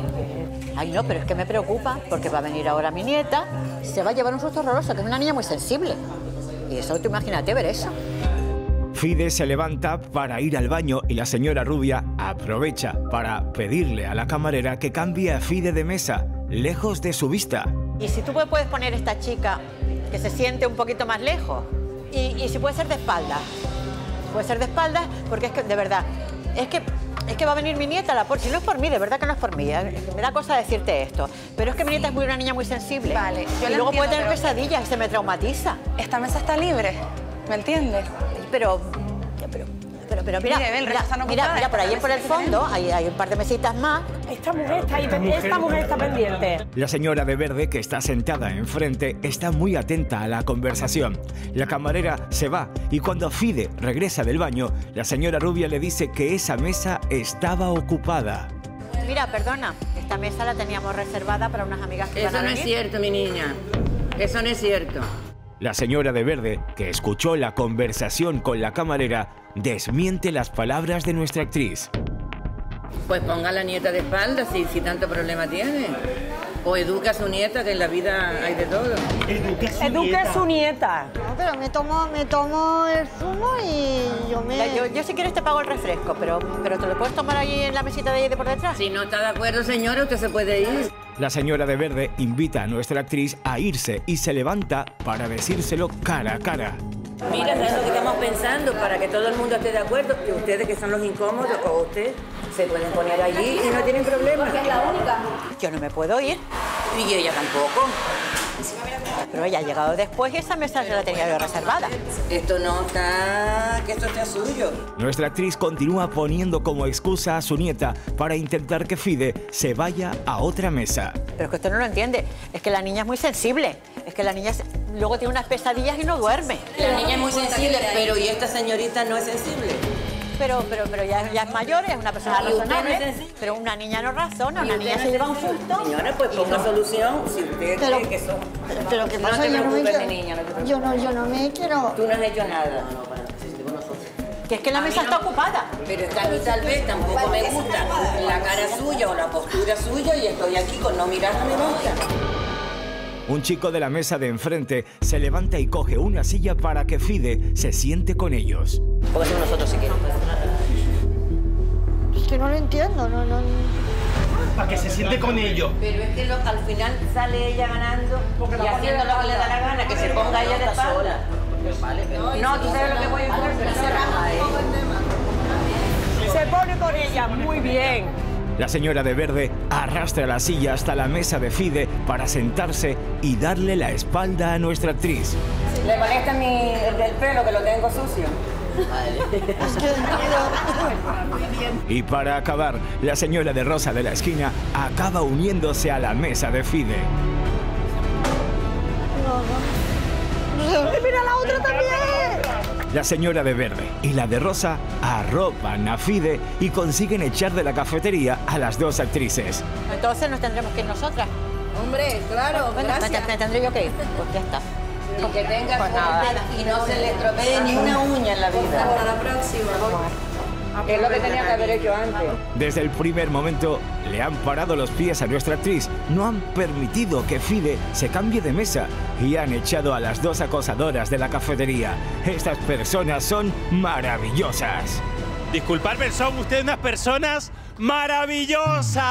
Ay, no, pero es que me preocupa porque va a venir ahora mi nieta, se va a llevar un susto horroroso, que es una niña muy sensible. Y eso, tú imagínate ver eso. Fide se levanta para ir al baño y la señora rubia aprovecha para pedirle a la camarera que cambie a Fide de mesa, lejos de su vista. Y si tú puedes poner esta chica que se siente un poquito más lejos, y, y si puede ser de espaldas, puede ser de espaldas, porque es que, de verdad, es que... Es que va a venir mi nieta, la por... si no es por mí, de verdad que no es por mí, ¿eh? Me da cosa decirte esto. Pero es que mi nieta es muy, una niña muy sensible. Vale, yo y luego entiendo, puede tener pero... pesadillas y se me traumatiza. Esta mesa está libre, ¿me entiendes? Pero, pero, pero, pero mira, Mire, ven, mira, mira, mira, mira, por ahí por el fondo hay, hay un par de mesitas más. Esta mujer está ahí, esta mujer está pendiente. La señora de verde, que está sentada enfrente, está muy atenta a la conversación. La camarera se va y cuando Fide regresa del baño, la señora rubia le dice que esa mesa estaba ocupada. Mira, perdona, esta mesa la teníamos reservada para unas amigas que van a venir. Eso no es cierto, mi niña. Eso no es cierto. La señora de verde, que escuchó la conversación con la camarera, desmiente las palabras de nuestra actriz. Pues ponga a la nieta de espaldas si, si tanto problema tiene. O educa a su nieta, que en la vida hay de todo. Eduque a su nieta. No, pero me tomo, me tomo el zumo y yo me... Yo, yo si quieres te pago el refresco, pero, pero ¿te lo puedes tomar allí en la mesita de ahí de por detrás? Si no está de acuerdo, señora, usted se puede ir. La señora de verde invita a nuestra actriz a irse y se levanta para decírselo cara a cara. Mira, ¿sabes lo que estamos pensando? Para que todo el mundo esté de acuerdo, que ustedes que son los incómodos, o usted, se pueden poner allí y no tienen problema. Es la única. Yo no me puedo ir. Y ella tampoco. Pero ella ha llegado después y esa mesa ya la tenía yo reservada. Esto no está... que esto sea suyo. Nuestra actriz continúa poniendo como excusa a su nieta para intentar que Fide se vaya a otra mesa. Pero es que usted no lo entiende. Es que la niña es muy sensible. Es que la niña se... luego tiene unas pesadillas y no duerme. La niña es muy sensible, pero ¿y esta señorita no es sensible? Pero, pero, pero ya, ya es mayor, es una persona razonable. No es pero una niña no razona, una niña se lleva un susto. Señora, pues ponga no. solución si usted pero, cree que son... Pero, pero ¿qué pasa? No te yo, preocupes, no me mi niña, no te preocupes. yo, no, yo no me quiero... Tú no has hecho nada. Que es que la mesa está ocupada. Pero es que a mí tal vez tampoco me gusta la cara suya o la postura suya y estoy aquí con no mirar no me gusta. Un chico de la mesa de enfrente se levanta y coge una silla para que Fide se siente con ellos. Póngaselo nosotros si quieren. Es que no lo entiendo, no, no... para que se siente con ellos. Pero es que lo, al final sale ella ganando y haciendo lo que le da la gana, que se ponga ella de espalda. No, tú sabes lo que voy a hacer, pero se pone con ella, muy bien. La señora de verde arrastra la silla hasta la mesa de Fide para sentarse y darle la espalda a nuestra actriz. ¿Le molesta mi, el del pelo, que lo tengo sucio? Y para acabar, la señora de rosa de la esquina acaba uniéndose a la mesa de Fide. ¡Mira la otra también! La señora de verde y la de rosa arropan a Fide y consiguen echar de la cafetería a las dos actrices. Entonces nos tendremos que ir nosotras. Hombre, claro, bueno, gracias. ¿Me tendré yo que ir? Pues ya está. Y que tenga Pues nada. y no se le estropee ni una uña en la vida. Hasta la próxima. Es lo que tenía que haber hecho antes. Desde el primer momento le han parado los pies a nuestra actriz, no han permitido que Fide se cambie de mesa y han echado a las dos acosadoras de la cafetería. Estas personas son maravillosas. Disculpadme, son ustedes unas personas maravillosas.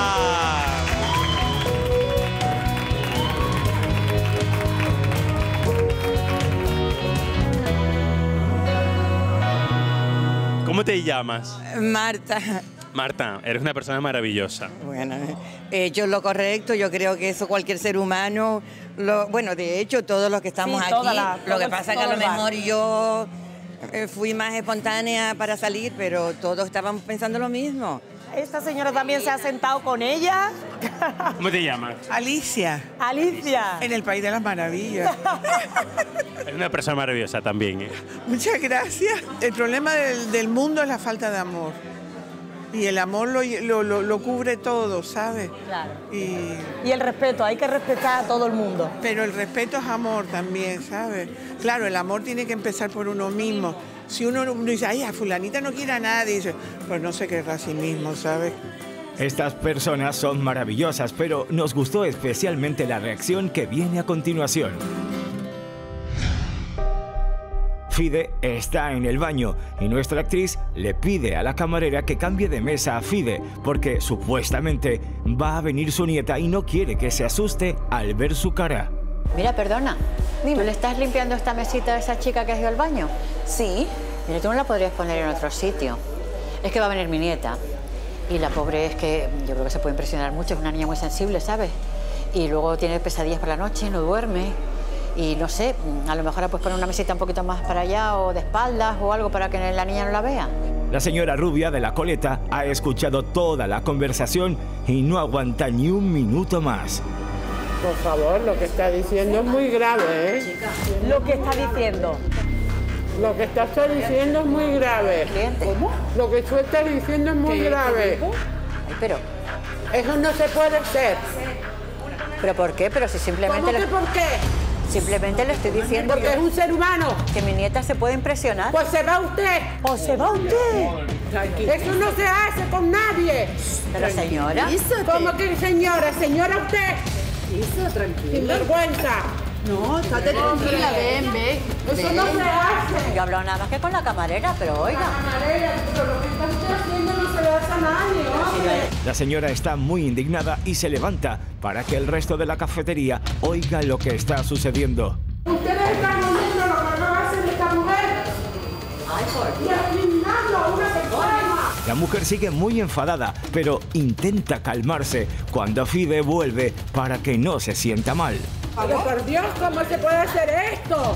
¿Cómo te llamas? Marta. Marta, eres una persona maravillosa. Bueno, he hecho lo correcto, yo creo que eso cualquier ser humano, lo, bueno, de hecho todos los que estamos Sí, aquí, la, lo que pasa es que a lo el bar. mejor yo eh, fui más espontánea para salir, pero todos estábamos pensando lo mismo. Esta señora también se ha sentado con ella. ¿Cómo te llamas? Alicia. Alicia. En el País de las Maravillas. Eres una persona maravillosa también, ¿eh? Muchas gracias. El problema del, del mundo es la falta de amor. Y el amor lo, lo, lo, lo cubre todo, ¿sabes? Claro. Y, y el respeto, hay que respetar a todo el mundo. Pero el respeto es amor también, ¿sabes? Claro, el amor tiene que empezar por uno mismo. Si uno dice, ay, a fulanita no quiere a nadie, dice, pues no se querrá a sí mismo, ¿sabes? Estas personas son maravillosas, pero nos gustó especialmente la reacción que viene a continuación. Fide está en el baño y nuestra actriz le pide a la camarera que cambie de mesa a Fide porque supuestamente va a venir su nieta y no quiere que se asuste al ver su cara. Mira, perdona, ¿tú le estás limpiando esta mesita a esa chica que has ido al baño? Sí. Mira, tú no la podrías poner en otro sitio. Es que va a venir mi nieta y la pobre es que yo creo que se puede impresionar mucho, es una niña muy sensible, ¿sabes? Y luego tiene pesadillas por la noche, no duerme. Y no sé, a lo mejor la puedes poner una mesita un poquito más para allá o de espaldas o algo para que la niña no la vea. La señora rubia de la coleta ha escuchado toda la conversación y no aguanta ni un minuto más. Por favor, lo que está diciendo es muy grave, ¿eh? Lo que está diciendo. Lo que está usted diciendo es muy grave. ¿Cómo? Lo que tú estás diciendo es muy grave. Ay, pero... Eso no se puede hacer. ¿Pero por qué? Pero si simplemente... ¿Cómo que le... por qué? Simplemente le estoy diciendo... Porque que... es un ser humano. Que mi nieta se puede impresionar. Pues se va usted. ¿O se va usted? Eso no se hace con nadie. Pero señora... ¿Cómo que señora? Señora usted. Eso, tranquila. Sin vergüenza. No, estate tranquila, ven, ven. Eso ven. no se hace. Yo he hablado nada más que con la camarera, pero oiga... Camarera, pero lo que está usted haciendo no se le hace a nadie, ¿no? La señora está muy indignada y se levanta para que el resto de la cafetería oiga lo que está sucediendo. Ustedes están viendo lo que acaba de hacer esta mujer. Ay, por Y eliminando a una persona. La mujer sigue muy enfadada, pero intenta calmarse cuando Fide vuelve para que no se sienta mal. Pero por Dios, ¿cómo se puede hacer esto?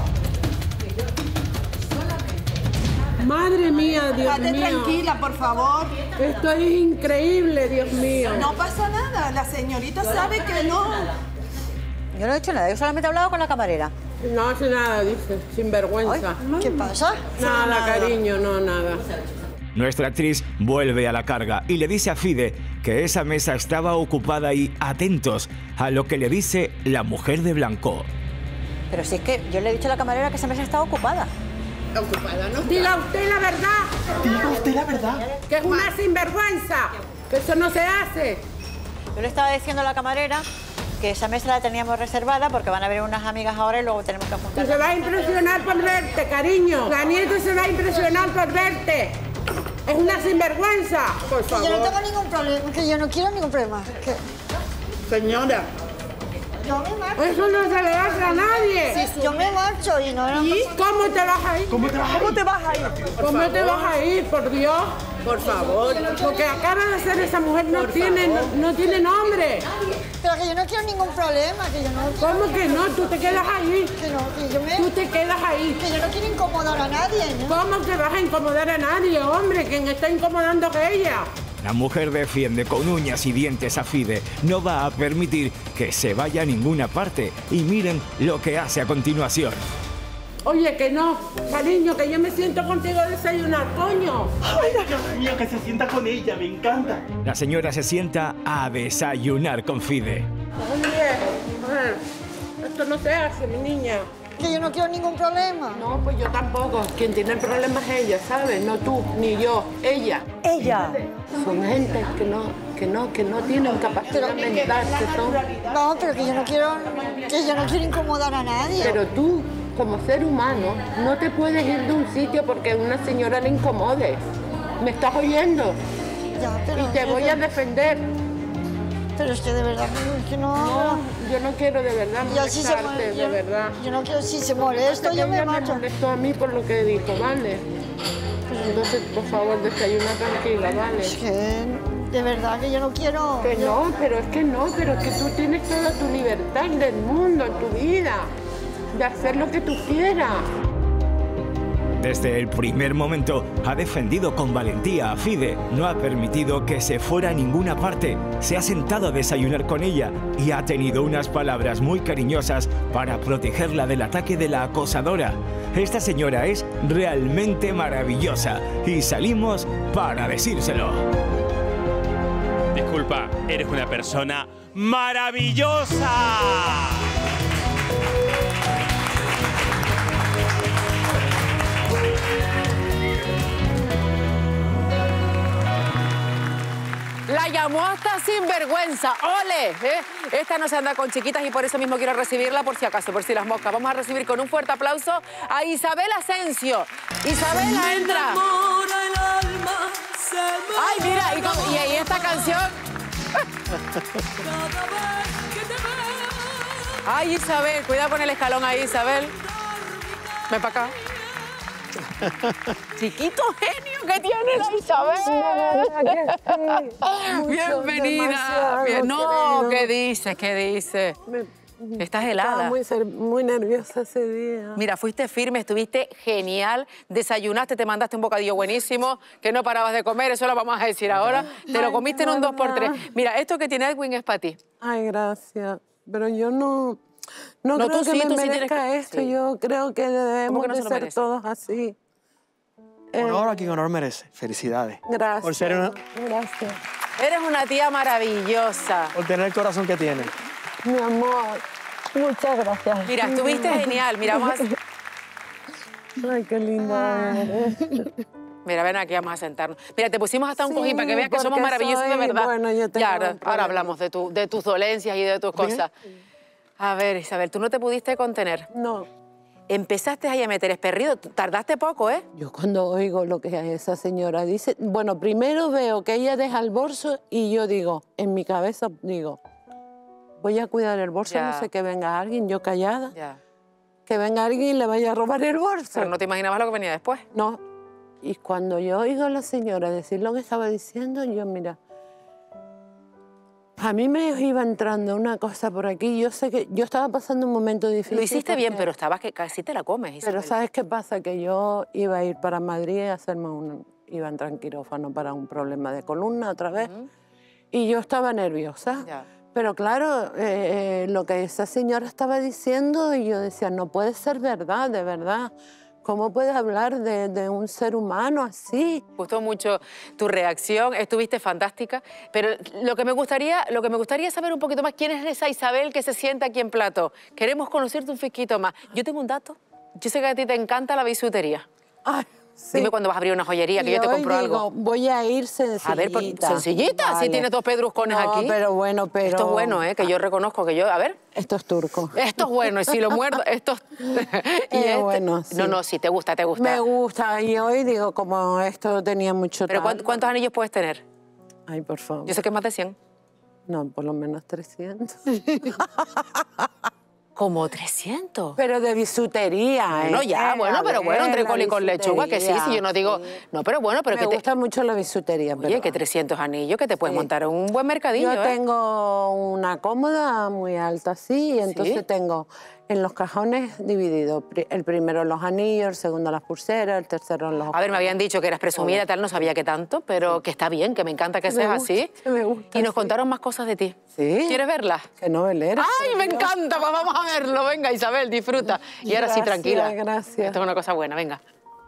Madre mía, Dios Estate mío. tranquila, por favor. Esto es increíble, Dios mío. No pasa nada, la señorita sabe que no. Yo no he hecho nada, yo solamente he hablado con la camarera. No hace nada, dice, sin vergüenza. Ay, ¿qué pasa? Nada, cariño, no, nada. Nuestra actriz vuelve a la carga y le dice a Fide que esa mesa estaba ocupada y atentos a lo que le dice la mujer de blanco. Pero si es que yo le he dicho a la camarera que esa mesa estaba ocupada. Ocupada, ¿no? Diga usted la verdad. Diga usted la verdad. Que es una sinvergüenza. Que eso no se hace. Yo le estaba diciendo a la camarera que esa mesa la teníamos reservada porque van a venir unas amigas ahora y luego tenemos que Que juntarnos. se va a impresionar por verte, cariño. La nieta se va a impresionar por verte. Es una sinvergüenza, por Que favor. yo no tengo ningún problema, que yo no quiero ningún problema. Que... Señora. Yo me marcho. Eso no se le hace a nadie. Sí, yo me marcho y no... ¿Y cómo te vas a ir? ¿Cómo te vas a ir? ¿Cómo te vas a ir? ¿Cómo te vas a ir, por Dios? Por favor. Porque acaba de ser esa mujer, no tiene, no, no tiene nombre. Pero que yo no quiero ningún problema, que yo no... ¿Cómo que no? Tú te quedas ahí. Que no, que yo me... Tú te quedas ahí. Que yo no quiero incomodar a nadie, ¿no? ¿Cómo que vas a incomodar a nadie, hombre? Quien está incomodando es ella. La mujer defiende con uñas y dientes a Fide. No va a permitir que se vaya a ninguna parte. Y miren lo que hace a continuación. Oye, que no, cariño, que yo me siento contigo a desayunar, coño. Ay, Dios mío, que se sienta con ella, me encanta. La señora se sienta a desayunar con Fide. Oye, esto no se hace, mi niña. Que yo no quiero ningún problema. No, pues yo tampoco. Quien tiene el problema es ella, ¿sabes? No tú, ni yo, ella. Ella. Son gente que no, que no, que no tienen capacidad mental, que son... No, pero que yo no quiero, que yo no quiero incomodar a nadie. Pero tú, como ser humano, no te puedes ir de un sitio porque a una señora le incomode. ¿Me estás oyendo? Ya, pero y te voy a defender. Pero es que de verdad, es que no... No, yo no quiero de verdad Ya, si se molestarte, mole- de yo- verdad. Yo no quiero, si se molesta, yo me Ella marcho. me molestó a mí por lo que dijo, ¿vale? Entonces, por favor, desayuna tranquila, ¿vale? Es que de verdad que yo no quiero... Que yo- no, pero es que no, pero es que tú tienes toda tu libertad del mundo, en tu vida, de hacer lo que tú quieras. Desde el primer momento ha defendido con valentía a Fide, no ha permitido que se fuera a ninguna parte, se ha sentado a desayunar con ella y ha tenido unas palabras muy cariñosas para protegerla del ataque de la acosadora. Esta señora es realmente maravillosa y salimos para decírselo. Disculpa, eres una persona maravillosa. La llamó hasta sinvergüenza. ¡Ole! ¿eh? Esta no se anda con chiquitas y por eso mismo quiero recibirla por si acaso, por si las moscas. Vamos a recibir con un fuerte aplauso a Isabel Asensio. Isabela, entra. Ay, mira, y, con- y ahí esta canción. Ay, Isabel, cuidado con el escalón ahí, Isabel. Ven para acá. Chiquito genio que tiene la Isabel. Bienvenida. Bien. No, ¿qué dices? ¿Qué dices? Estás helada. Estaba muy, ser- muy nerviosa ese día. Mira, fuiste firme, estuviste genial, desayunaste, te mandaste un bocadillo buenísimo, que no parabas de comer, eso lo vamos a decir ahora. Te lo comiste en un dos por tres. Mira, esto que tiene Edwin es para ti. Ay, gracias. Pero yo no, no, No, creo tú que sí, me tú sí tienes merezca que- esto. sí. Yo creo que debemos ¿Cómo que no de se lo ser merece? todos así. Honor a quien honor merece. Felicidades. Gracias. Por ser una- Gracias. Eres una tía maravillosa. por tener el corazón que tienes. Mi amor, muchas gracias. Mira, estuviste genial. Mira, vamos a... Ay, qué linda eres. Mira, ven aquí, vamos a sentarnos. Mira, te pusimos hasta un Sí, cojín para que veas que somos porque maravillosos de soy- verdad. bueno, yo tengo ya, ahora, un ahora problema. hablamos de, tu, de tus dolencias y de tus cosas. A ver, Isabel, tú no te pudiste contener. No. Empezaste ahí a meter esperrido. Tardaste poco, ¿eh? Yo cuando oigo lo que esa señora dice, bueno, primero veo que ella deja el bolso y yo digo, en mi cabeza digo, voy a cuidar el bolso, Ya. no sé que venga alguien, yo callada, Ya. que venga alguien y le vaya a robar el bolso. Pero no te imaginabas lo que venía después. No. Y cuando yo oigo a la señora decir lo que estaba diciendo, yo, mira, a mí me iba entrando una cosa por aquí. Yo sé que yo estaba pasando un momento difícil. Lo hiciste bien, porque- pero estabas que casi te la comes, Isabel. Pero ¿sabes qué pasa? Que yo iba a ir para Madrid a hacerme un... Iba a entrar en quirófano para un problema de columna otra vez. Y yo estaba nerviosa. Ya. Pero claro, eh, eh, lo que esa señora estaba diciendo, y yo decía, no puede ser verdad, de verdad. ¿Cómo puedes hablar de, de un ser humano así? Me gustó mucho tu reacción, estuviste fantástica, pero lo que me gustaría, lo que me gustaría es saber un poquito más quién es esa Isabel que se sienta aquí en plató. Queremos conocerte un fisquito más. Yo tengo un dato. Yo sé que a ti te encanta la bisutería. Ay, Sí. Dime cuándo vas a abrir una joyería, que Y yo te hoy compro digo, algo. Voy a ir sencillita. A ver, pues, sencillita, Vale. si tienes dos pedruscones No, aquí. pero bueno, pero... Esto es bueno, ¿eh? Que yo reconozco que yo... A ver. Esto es turco. Esto es bueno, y si lo muerdo, esto es... y Eh, este- bueno, sí. No, no, si te gusta, te gusta. Me gusta, y hoy digo, como esto tenía mucho ¿Pero tal- cuántos, cuántos anillos puedes tener? Ay, por favor. Yo sé que es más de cien. No, por lo menos trescientos. ¿Como trescientos? Pero de bisutería, ¿eh? No, ya, bueno, A pero bueno, ver, entre la col y con lechuga, que sí, bisutería. si yo no digo... No, pero bueno, pero Me que te... gusta mucho la bisutería. Oye, pero- que trescientos anillos, que te puedes Sí. montar un buen mercadillo, Yo ¿eh? tengo una cómoda muy alta, sí, y entonces ¿Sí? tengo en los cajones dividido. Pri- El primero los anillos, el segundo las pulseras, el tercero los... A ver, me habían dicho que eras presumida y tal, no sabía que tanto, pero que está bien, que me encanta que Me seas gusta, así. me gusta, Y nos sí. contaron más cosas de ti. ¿Sí? ¿Quieres verlas? Qué novelera. ¡Ay, me encanta! Pues vamos a verlo. Venga, Isabel, disfruta. Y ahora sí, Gracias, tranquila. gracias. Esto es una cosa buena, venga.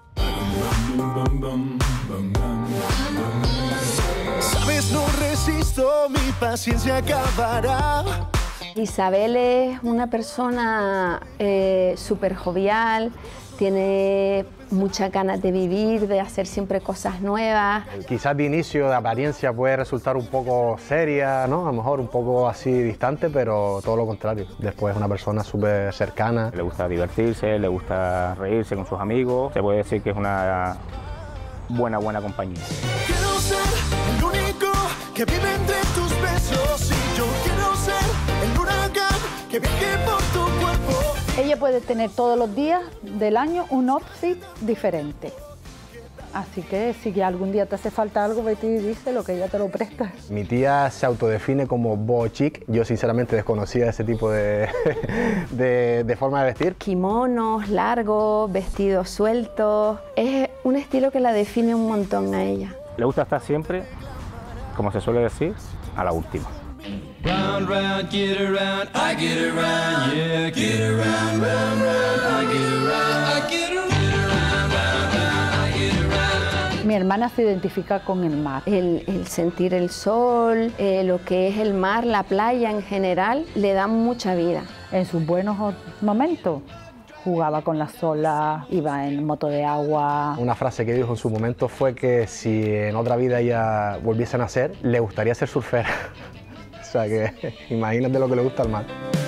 Sabes, no resisto, mi paciencia acabará. Isabel es una persona eh, súper jovial, tiene muchas ganas de vivir, de hacer siempre cosas nuevas. Quizás de inicio, de apariencia, puede resultar un poco seria, ¿no? A lo mejor un poco así distante, pero todo lo contrario. Después es una persona súper cercana. Le gusta divertirse, le gusta reírse con sus amigos. Se puede decir que es una buena, buena compañía. Quiero ser el único que vive entre tus besos y yo quiero ser el huracán que viaje por tu cuerpo. Ella puede tener todos los días del año un outfit diferente. Así que si algún día te hace falta algo, vete y díselo, que ella te lo presta. Mi tía se autodefine como boho chic. Yo sinceramente desconocía ese tipo de, de, de forma de vestir. Kimonos largos, vestidos sueltos. Es un estilo que la define un montón a ella. Le gusta estar siempre, como se suele decir, a la última. Round, round, get around, I get around, yeah, get around, round, round, I get around, I get around, round, round, I get around. Mi hermana se identifica con el mar. El, el sentir el sol, eh, lo que es el mar, la playa en general, le da mucha vida. En sus buenos momentos jugaba con las olas, iba en moto de agua. Una frase que dijo en su momento fue que si en otra vida ella volviese a nacer, le gustaría ser surfera. O sea que imagínate lo que le gusta al mar.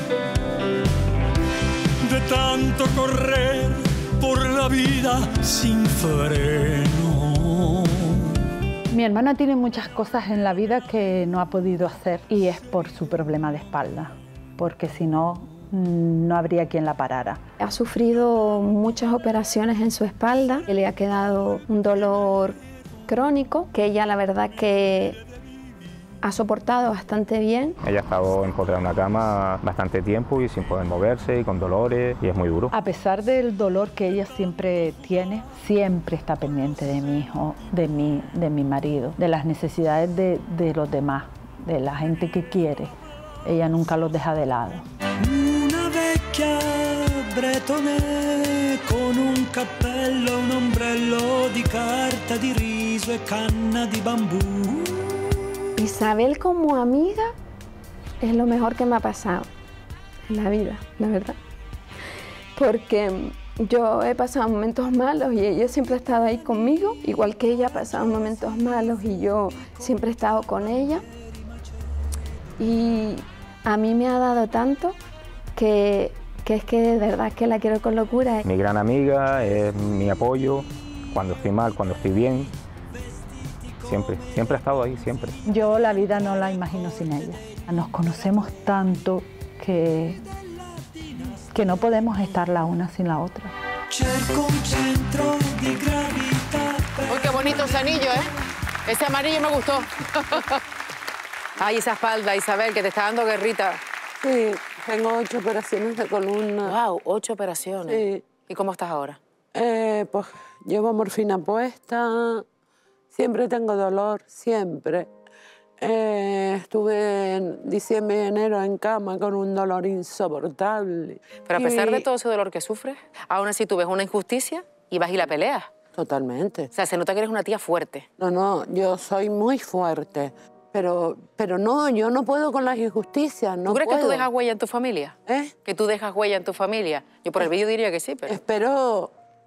De tanto correr por la vida sin freno. Mi hermana tiene muchas cosas en la vida que no ha podido hacer y es por su problema de espalda, porque si no, no habría quien la parara. Ha sufrido muchas operaciones en su espalda, le ha quedado un dolor crónico que ella la verdad que ha soportado bastante bien. Ella ha estado empotrada en una cama bastante tiempo y sin poder moverse y con dolores y es muy duro. A pesar del dolor que ella siempre tiene, siempre está pendiente de mi hijo, de mi, de mi marido, de las necesidades de, de los demás, de la gente que quiere. Ella nunca los deja de lado. Una vecchia bretone con un cappello, un ombrello di carta di riso e canna di bambù. Isabel como amiga es lo mejor que me ha pasado en la vida, la verdad. Porque yo he pasado momentos malos y ella siempre ha estado ahí conmigo, igual que ella ha pasado momentos malos y yo siempre he estado con ella. Y a mí me ha dado tanto que, que es que de verdad que la quiero con locura. Mi gran amiga, es mi apoyo, cuando estoy mal, cuando estoy bien. Siempre, siempre ha estado ahí, siempre. Yo la vida no la imagino sin ella. Nos conocemos tanto que, que no podemos estar la una sin la otra. Uy, qué bonito ese anillo, ¿eh? Ese amarillo me gustó. Ay, esa espalda, Isabel, que te está dando guerrita. Sí, tengo ocho operaciones de columna. Wow, ocho operaciones. Sí. ¿Y cómo estás ahora? Eh, pues llevo morfina puesta, siempre tengo dolor, siempre. Eh, estuve en diciembre y enero en cama con un dolor insoportable. Pero a pesar Y- de todo ese dolor que sufres, aún así tú ves una injusticia y vas y la peleas. Totalmente. O sea, se nota que eres una tía fuerte. No, no, yo soy muy fuerte, pero, pero no, yo no puedo con las injusticias, no ¿Tú crees puedo. que tú dejas huella en tu familia? ¿Eh? ¿Que tú dejas huella en tu familia? Yo por el vídeo diría que sí, pero... Espero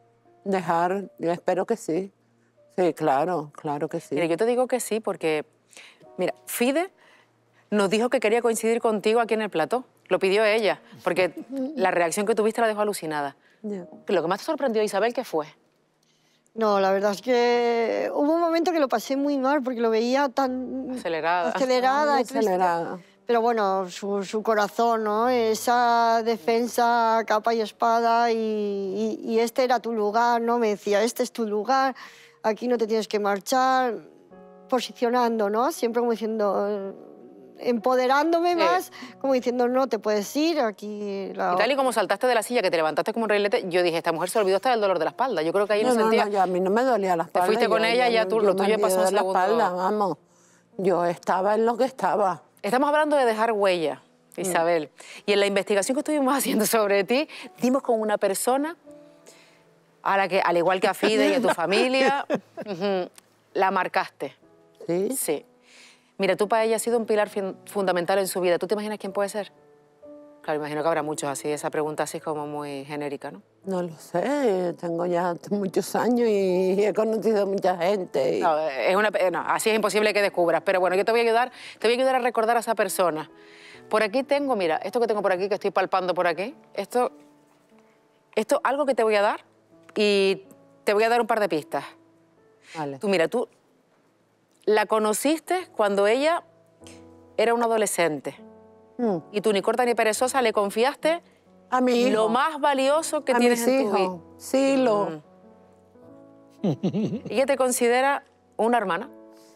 Dejar, yo espero que sí. Sí, claro, claro que sí. Mira, yo te digo que sí porque, mira, Fide nos dijo que quería coincidir contigo aquí en el plató. Lo pidió ella, porque la reacción que tuviste la dejó alucinada. Yeah. Lo que más te sorprendió, Isabel, ¿qué fue? No, la verdad es que hubo un momento que lo pasé muy mal porque lo veía tan... Acelerada. Acelerada. Muy y triste. acelerada. Pero bueno, su, su corazón, ¿no? Esa defensa capa y espada y, y, y este era tu lugar, ¿no? Me decía, este es tu lugar, aquí no te tienes que marchar, posicionando, ¿no? Siempre como diciendo... empoderándome sí. más, como diciendo, no te puedes ir, aquí... La... Y tal y como saltaste de la silla, que te levantaste como un reilete, yo dije, esta mujer se olvidó hasta del dolor de la espalda. Yo creo que ahí no, no sentía... No, no, yo, a mí no me dolía la espalda. Te fuiste yo, con ella y ya tú, lo tuyo pasó un de segundo. La espalda, vamos. Yo estaba en lo que estaba. Estamos hablando de dejar huella, Isabel. Mm. Y en la investigación que estuvimos haciendo sobre ti, dimos con una persona a la que, al igual que a Fide y a tu familia, uh-huh, la marcaste. ¿Sí? Sí. Mira, tú para ella has sido un pilar fundamental en su vida. ¿Tú te imaginas quién puede ser? Claro, imagino que habrá muchos así, esa pregunta así como muy genérica, ¿no? No lo sé, tengo ya muchos años y he conocido a mucha gente. Y... No, es una, no, así es imposible que descubras, pero bueno, yo te voy a ayudar, te voy a ayudar a recordar a esa persona. Por aquí tengo, mira, esto que tengo por aquí, que estoy palpando por aquí, esto, esto algo que te voy a dar y te voy a dar un par de pistas. Vale. Tú, mira, tú la conociste cuando ella era una adolescente. Mm. Y tú, ni corta ni perezosa, le confiaste a mi hijo, lo más valioso que a tienes mis en tu vida. Hijos. Sí, lo... Mm. Ella te considera una hermana.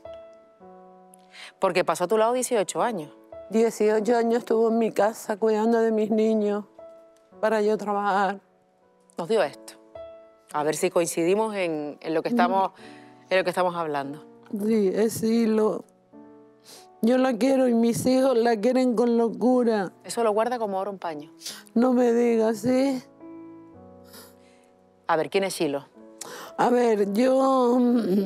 Porque pasó a tu lado dieciocho años. dieciocho años estuvo en mi casa cuidando de mis niños para yo trabajar. Nos dio esto. A ver si coincidimos en, en, lo, que estamos, mm. en lo que estamos hablando. Sí, es hilo. Yo la quiero y mis hijos la quieren con locura. Eso lo guarda como oro en paño. No me digas, ¿sí? A ver, ¿quién es Hilo? A ver, yo...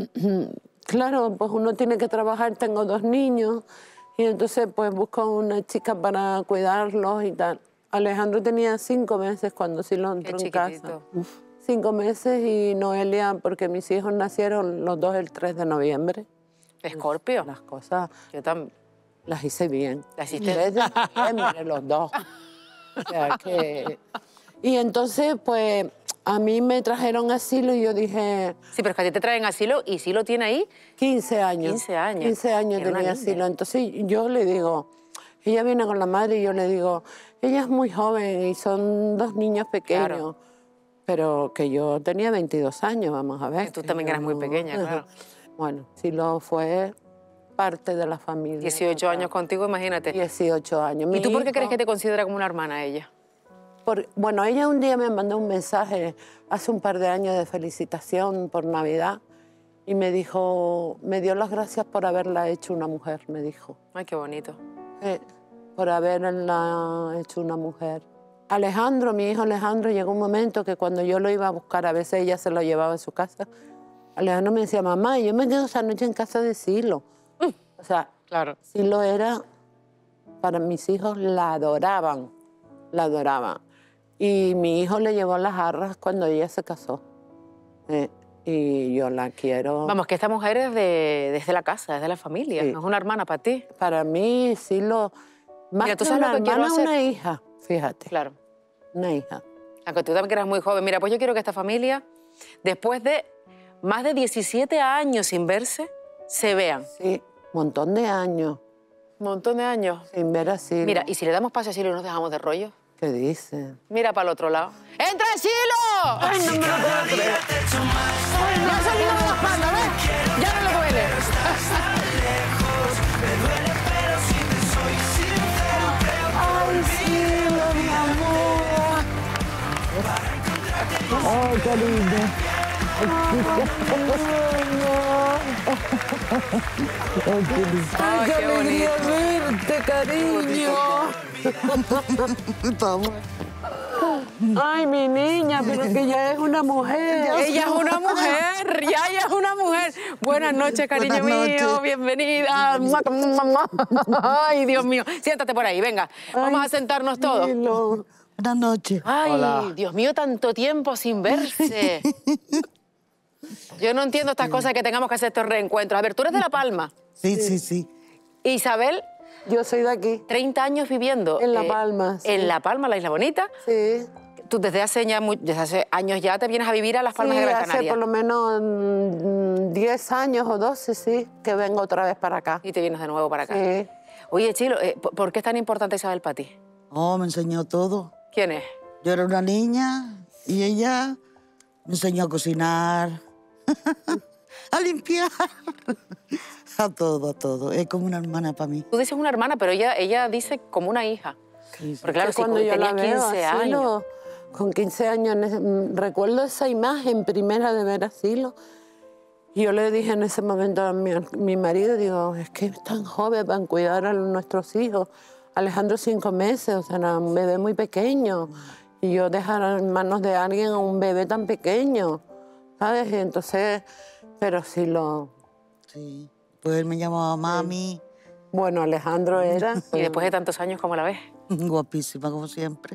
Claro, pues uno tiene que trabajar, tengo dos niños, y entonces pues busco una chica para cuidarlos y tal. Alejandro tenía cinco meses cuando Hilo entró en casa. Cinco meses y Noelia, porque mis hijos nacieron los dos el tres de noviembre. ¿Escorpio? Las cosas yo también las hice bien. Las hiciste tres de noviembre, los dos. O sea que... Y entonces, pues, a mí me trajeron asilo y yo dije... Sí, pero es que a ti te traen asilo y Silo tiene ahí... quince años. quince años. quince años tenía asilo. Entonces yo le digo... Ella viene con la madre y yo le digo... Ella es muy joven y son dos niños pequeños. Claro. Pero que yo tenía veintidós años, vamos a ver. Y tú también eras muy pequeña, claro. Bueno, Silo fue parte de la familia. dieciocho años contigo, imagínate. dieciocho años. ¿Y Mi tú por qué hijo, crees que te considera como una hermana ella? Por, bueno, ella un día me mandó un mensaje hace un par de años de felicitación por Navidad y me dijo, me dio las gracias por haberla hecho una mujer, me dijo. Ay, qué bonito. Eh, por haberla hecho una mujer. Alejandro, mi hijo Alejandro, llegó un momento que cuando yo lo iba a buscar, a veces ella se lo llevaba a su casa, Alejandro me decía, mamá, yo me quedo esa noche en casa de Silo. Mm. O sea, claro. Silo era, para mis hijos, la adoraban, la adoraban. Y mi hijo le llevó las jarras cuando ella se casó. Eh, y yo la quiero... Vamos, que esta mujer es de, desde la casa, desde la familia, sí. No es una hermana para ti. Para mí, Silo, más Mira, ¿tú que sabes una lo que hermana, quiero hacer? Una hija, fíjate. Claro. Una hija. Aunque tú también eras muy joven. Mira, pues yo quiero que esta familia, después de más de diecisiete años sin verse, se vean. Sí, un montón de años. Un montón de años. Sin ver a Silo. Mira, ¿y si le damos paso a Silo y nos dejamos de rollo? ¿Qué dice? Mira para el otro lado. ¡Entra, Silo! ¡Ay, no me lo puedo creer! ¡Ay, ya ha salido de la espalda, ¿ves? ¡Ya no le duele! ¡Ay, Silo, mi amor! ¡Ay, qué lindo! ¡Ay, qué alegría verte, cariño! Ay, mi niña, pero que ya es una mujer. Ella es una mujer, ya ella es una mujer. Buenas noches, cariño Buenas noches. mío, bienvenida. Ay, Dios mío. Siéntate por ahí, venga. Vamos Ay, a sentarnos todos. Silo. Buenas noches. Ay, Hola. Dios mío, tanto tiempo sin verse. Yo no entiendo estas cosas que tengamos que hacer estos reencuentros. A ver, tú eres de La Palma. Sí, sí, sí. Isabel. Yo soy de aquí. treinta años viviendo. En La eh, Palma. Sí. En La Palma, la Isla Bonita. Sí. Tú desde hace, ya, desde hace años ya te vienes a vivir a Las Palmas sí, de Gran hace Canaria. por lo menos mm, diez años o doce, sí, que vengo otra vez para acá. Y te vienes de nuevo para acá. Sí. Oye, Chilo, eh, ¿por qué es tan importante Isabel para ti? Oh, me enseñó todo. ¿Quién es? Yo era una niña y ella me enseñó a cocinar, a limpiar, a todo, a todo. Es como una hermana para mí. Tú dices una hermana, pero ella, ella dice como una hija. Sí, sí. Porque claro, Que si cuando yo tenía la veo quince así, años. lo- con quince años, en ese- mm, recuerdo esa imagen primera de ver asilo. Y yo le dije en ese momento a mi, mi marido, digo, es que es tan joven para cuidar a nuestros hijos. Alejandro cinco meses, o sea, era un bebé muy pequeño. Y yo dejar en manos de alguien a un bebé tan pequeño, ¿sabes? Y entonces, pero sí lo... Sí, pues él me llamaba mami. Bueno, Alejandro era... Y después de tantos años, ¿cómo la ves? Guapísima, como siempre.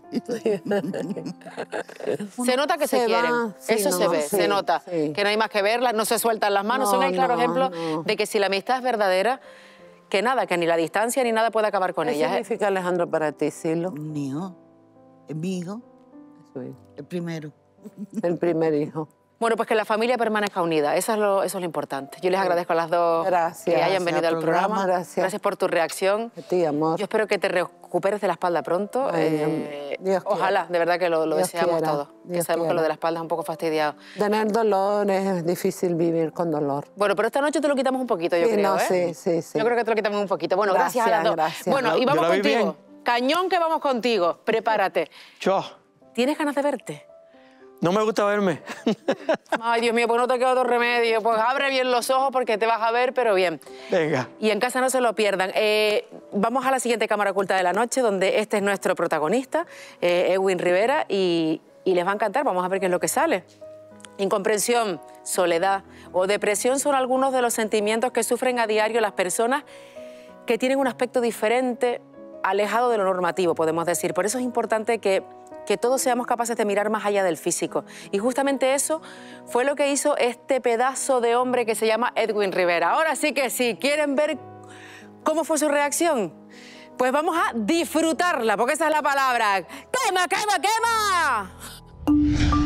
Se nota que se, Se quieren. va, sí, Eso no, se ve, sí, se nota. sí. Que no hay más que verlas, no se sueltan las manos. No, Son el claro no, ejemplo no. de que si la amistad es verdadera, que nada, que ni la distancia ni nada puede acabar con ¿Qué ellas. ¿eh? significa Alejandro para ti, Silo? Mi hijo. Es mi hijo. El primero. El primer hijo. Bueno, pues que la familia permanezca unida, eso es lo, eso es lo importante. Yo les agradezco a las dos Gracias. que hayan Gracias venido al al programa. programa. Gracias. Gracias por tu reacción. A ti, amor. Yo espero que te recuperes de la espalda pronto. Ay, Eh, Dios ojalá, quiera. de verdad que lo, lo Dios deseamos quiera. todos. Que Dios sabemos que quiera. lo de la espalda es un poco fastidiado. Tener dolor es difícil vivir con dolor. Bueno, pero esta noche te lo quitamos un poquito, yo Sí, creo, no, ¿eh? sí, sí, sí. Yo creo que te lo quitamos un poquito. Bueno, gracias, a las dos. Gracias, Bueno, y Yo vamos la vi contigo. bien. Cañón que vamos contigo. Prepárate. Yo. ¿Tienes ganas de verte? No me gusta verme. Ay, Dios mío, pues no te queda otro remedio. Pues abre bien los ojos porque te vas a ver, pero bien. Venga. Y en casa no se lo pierdan. Eh, vamos a la siguiente cámara oculta de la noche, donde este es nuestro protagonista, eh, Edwin Rivera, y, y les va a encantar. Vamos a ver qué es lo que sale. Incomprensión, soledad o depresión son algunos de los sentimientos que sufren a diario las personas que tienen un aspecto diferente, alejado de lo normativo, podemos decir. Por eso es importante que, que todos seamos capaces de mirar más allá del físico. Y justamente eso fue lo que hizo este pedazo de hombre que se llama Edwin Rivera. Ahora sí que sí, ¿quieren ver cómo fue su reacción? Pues vamos a disfrutarla, porque esa es la palabra. ¡Quema, quema, quema!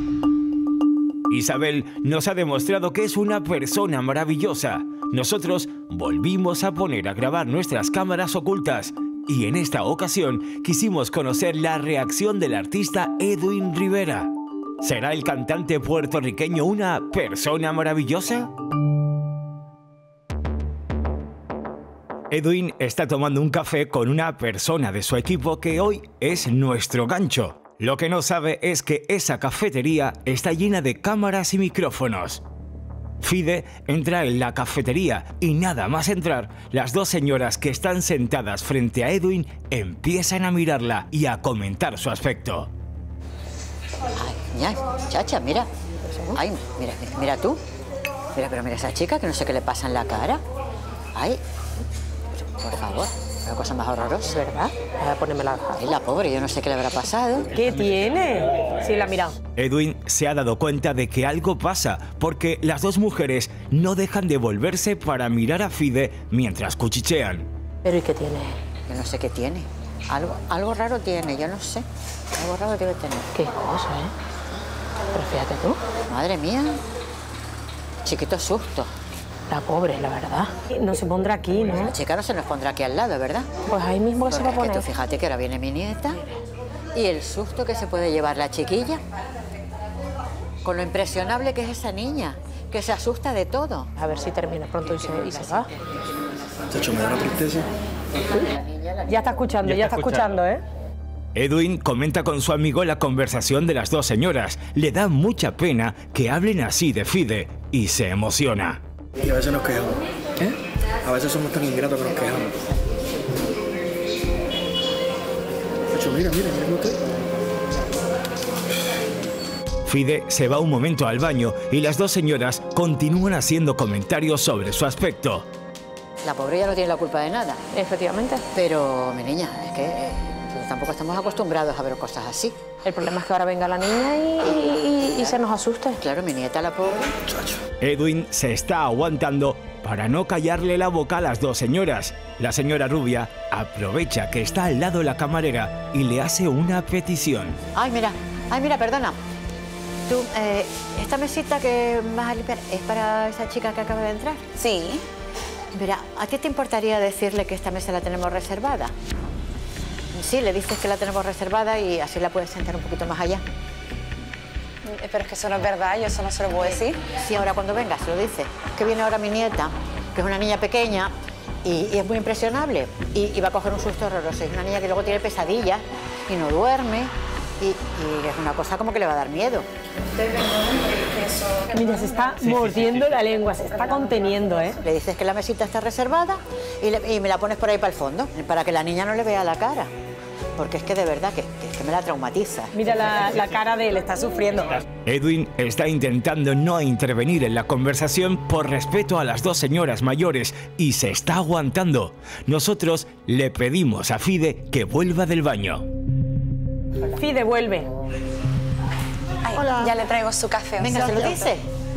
Isabel nos ha demostrado que es una persona maravillosa. Nosotros volvimos a poner a grabar nuestras cámaras ocultas y en esta ocasión quisimos conocer la reacción del artista Edwin Rivera. ¿Será el cantante puertorriqueño una persona maravillosa? Edwin está tomando un café con una persona de su equipo que hoy es nuestro gancho. Lo que no sabe es que esa cafetería está llena de cámaras y micrófonos. Fide entra en la cafetería y nada más entrar, las dos señoras que están sentadas frente a Edwin empiezan a mirarla y a comentar su aspecto. Ay, ya, chacha, mira. Ay, mira, mira, mira tú. Mira, pero mira esa chica que no sé qué le pasa en la cara. Ay, por favor, una cosa más horrorosa. ¿Verdad? Voy a ponerme la Ay, la pobre, yo no sé qué le habrá pasado. ¿Qué tiene? Sí, la ha mirado. Edwin se ha dado cuenta de que algo pasa porque las dos mujeres no dejan de volverse para mirar a Fide mientras cuchichean. ¿Pero y qué tiene? Yo no sé qué tiene. Algo, algo raro tiene, yo no sé. Algo raro debe tener. Qué cosa, ¿eh? Pero fíjate tú. Madre mía. Chiquito susto. La pobre, la verdad. No se pondrá aquí, ¿no? La chica no se nos pondrá aquí al lado, ¿verdad? Pues ahí mismo se va a Porque poner. tú fíjate que ahora viene mi nieta y el susto que se puede llevar la chiquilla con lo impresionable que es esa niña, que se asusta de todo. A ver si termina pronto y se, y se va. Chacho, me da una tristeza. Ya está escuchando, ya, está escuchando, ¿eh? Edwin comenta con su amigo la conversación de las dos señoras. Le da mucha pena que hablen así de Fide y se emociona. Y a veces nos quejamos. ¿Eh? A veces somos tan ingratos que nos quejamos. Chacho, mira, mira, mira usted. Fide se va un momento al baño y las dos señoras continúan haciendo comentarios sobre su aspecto. La pobre ya no tiene la culpa de nada. Efectivamente. Pero, mi niña, es que eh, Entonces tampoco estamos acostumbrados a ver cosas así. El problema es que ahora venga la niña y, y, y, y se nos asuste. Claro, mi nieta, la pobre. Edwin se está aguantando para no callarle la boca a las dos señoras. La señora rubia aprovecha que está al lado la camarera y le hace una petición. Ay, mira, ay, mira, perdona. Tú, eh, esta mesita que vas a limpiar, ¿es para esa chica que acaba de entrar? Sí. Mira, ¿a ti te importaría decirle que esta mesa la tenemos reservada? Sí, le dices que la tenemos reservada y así la puedes sentar un poquito más allá. Pero es que eso no es verdad, yo eso no se lo puedo decir. Sí, ahora cuando vengas se lo dices. Que viene ahora mi nieta, que es una niña pequeña y, y es muy impresionable. Y, y va a coger un susto horroroso. Es una niña que luego tiene pesadillas y no duerme. Y, y es una cosa como que le va a dar miedo. Mira, se está mordiendo la lengua, se está conteniendo, ¿eh? Le dices que la mesita está reservada y, le, y me la pones por ahí para el fondo, para que la niña no le vea la cara. Porque es que de verdad que, que, que me la traumatiza. Mira la, la cara de él, está sufriendo. Edwin está intentando no intervenir en la conversación por respeto a las dos señoras mayores y se está aguantando. Nosotros le pedimos a Fide que vuelva del baño. Fide, vuelve. Ay, hola. Ya le traigo su café. Venga, ¿se lo dice?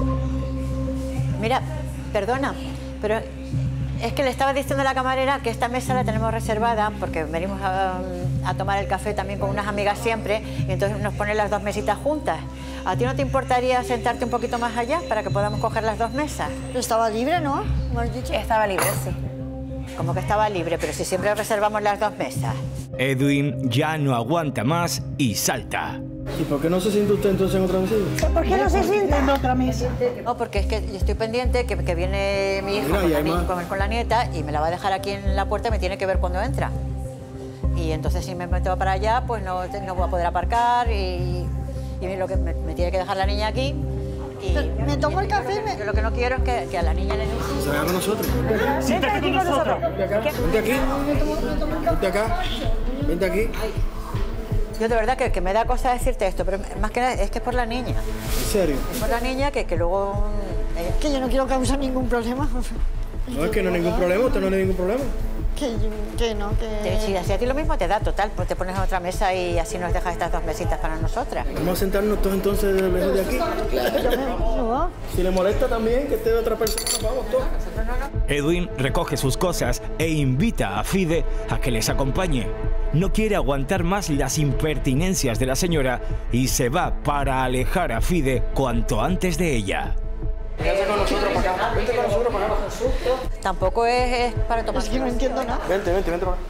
Mira, perdona, pero es que le estaba diciendo a la camarera que esta mesa la tenemos reservada porque venimos a, a tomar el café también con unas amigas siempre y entonces nos ponen las dos mesitas juntas. ¿A ti no te importaría sentarte un poquito más allá para que podamos coger las dos mesas? Estaba libre, ¿no? ¿Me has dicho? Estaba libre, sí. Como que estaba libre, pero si siempre reservamos las dos mesas. Edwin ya no aguanta más y salta. ¿Y por qué no se siente usted entonces en otra mesa? ¿Por qué no se sienta en otra mesa? No, porque es que yo estoy pendiente que, que viene mi hijo con la, ni con, con la nieta y me la va a dejar aquí en la puerta y me tiene que ver cuando entra. Y entonces si me meto para allá, pues no, no voy a poder aparcar y, y lo que me, me tiene que dejar la niña aquí. Y me tomo el café. Me... Yo lo que no quiero es que, que a la niña le... Se vaya con nosotros. Siéntate aquí con nosotros. Vente aquí. Vente acá. Vente aquí. Yo de verdad que, que me da cosa decirte esto, pero más que nada es que es por la niña. ¿En serio? Es por la niña que, que luego... Eh... Que yo no quiero causar ningún problema. No, es que no hay ningún problema, usted no tiene ningún problema. Que, que no, que... Si a ti lo mismo te da, total, pues te pones a otra mesa y así nos dejas estas dos mesitas para nosotras. Vamos a sentarnos todos entonces lejos de aquí. Claro. Si le molesta también que esté otra persona, vamos todos. Edwin recoge sus cosas e invita a Fide a que les acompañe. No quiere aguantar más las impertinencias de la señora y se va para alejar a Fide cuanto antes de ella. Vente con nosotros para acá. Vente con nosotros para acá. Tampoco es, es para tomar. Es que no entiendo nada. Vente, vente, vente para acá.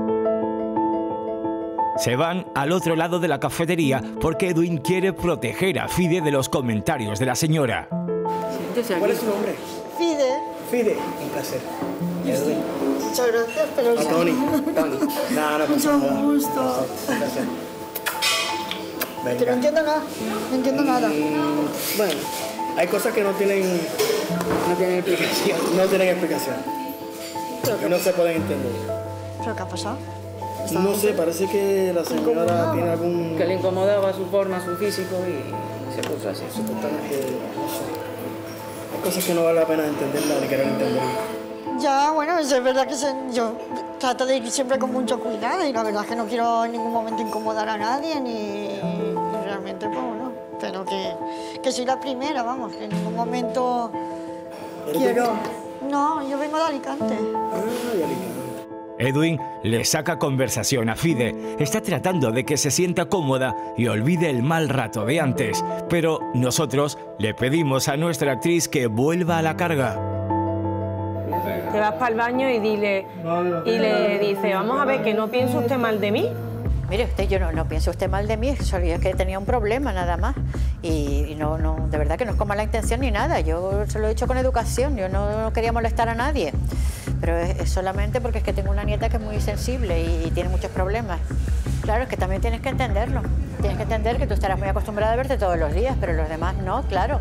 Se van al otro lado de la cafetería porque Edwin quiere proteger a Fide de los comentarios de la señora. ¿Cuál es su nombre? Fide. Fide. Un placer. Edwin. Muchas gracias, pero... A Tony. Tony. No, no, mucho gusto. Un placer. Venga. Que no entiendo nada. No entiendo nada. Mm, bueno, hay cosas que no tienen... No tienen explicación. No tienen explicación. Y no se pueden entender. ¿Pero qué ha pasado? No sé, parece que la señora tiene algún... Que le incomodaba su forma, su físico y se puso así. Supuestamente, no sé. Hay cosas que no vale la pena entenderla ni querer entenderla. Ya, bueno, es verdad que se, yo trato de ir siempre con mucho cuidado y la verdad es que no quiero en ningún momento incomodar a nadie ni y realmente, pues bueno, pero que, que soy la primera, vamos, que en ningún momento quiero... No, yo vengo de Alicante. Ah, de Alicante. Edwin le saca conversación a Fide. Está tratando de que se sienta cómoda y olvide el mal rato de antes. Pero nosotros le pedimos a nuestra actriz que vuelva a la carga. Te vas para el baño y dile y le dice, vamos a ver, que no piense usted mal de mí. Mire usted, yo no, no pienso usted mal de mí, solo es que tenía un problema nada más. Y, y no, no, de verdad que no es con mala intención ni nada. Yo se lo he dicho con educación, yo no, no quería molestar a nadie. Pero es, es solamente porque es que tengo una nieta que es muy sensible y, y tiene muchos problemas. Claro, es que también tienes que entenderlo. Tienes que entender que tú estarás muy acostumbrada a verte todos los días, pero los demás no, claro.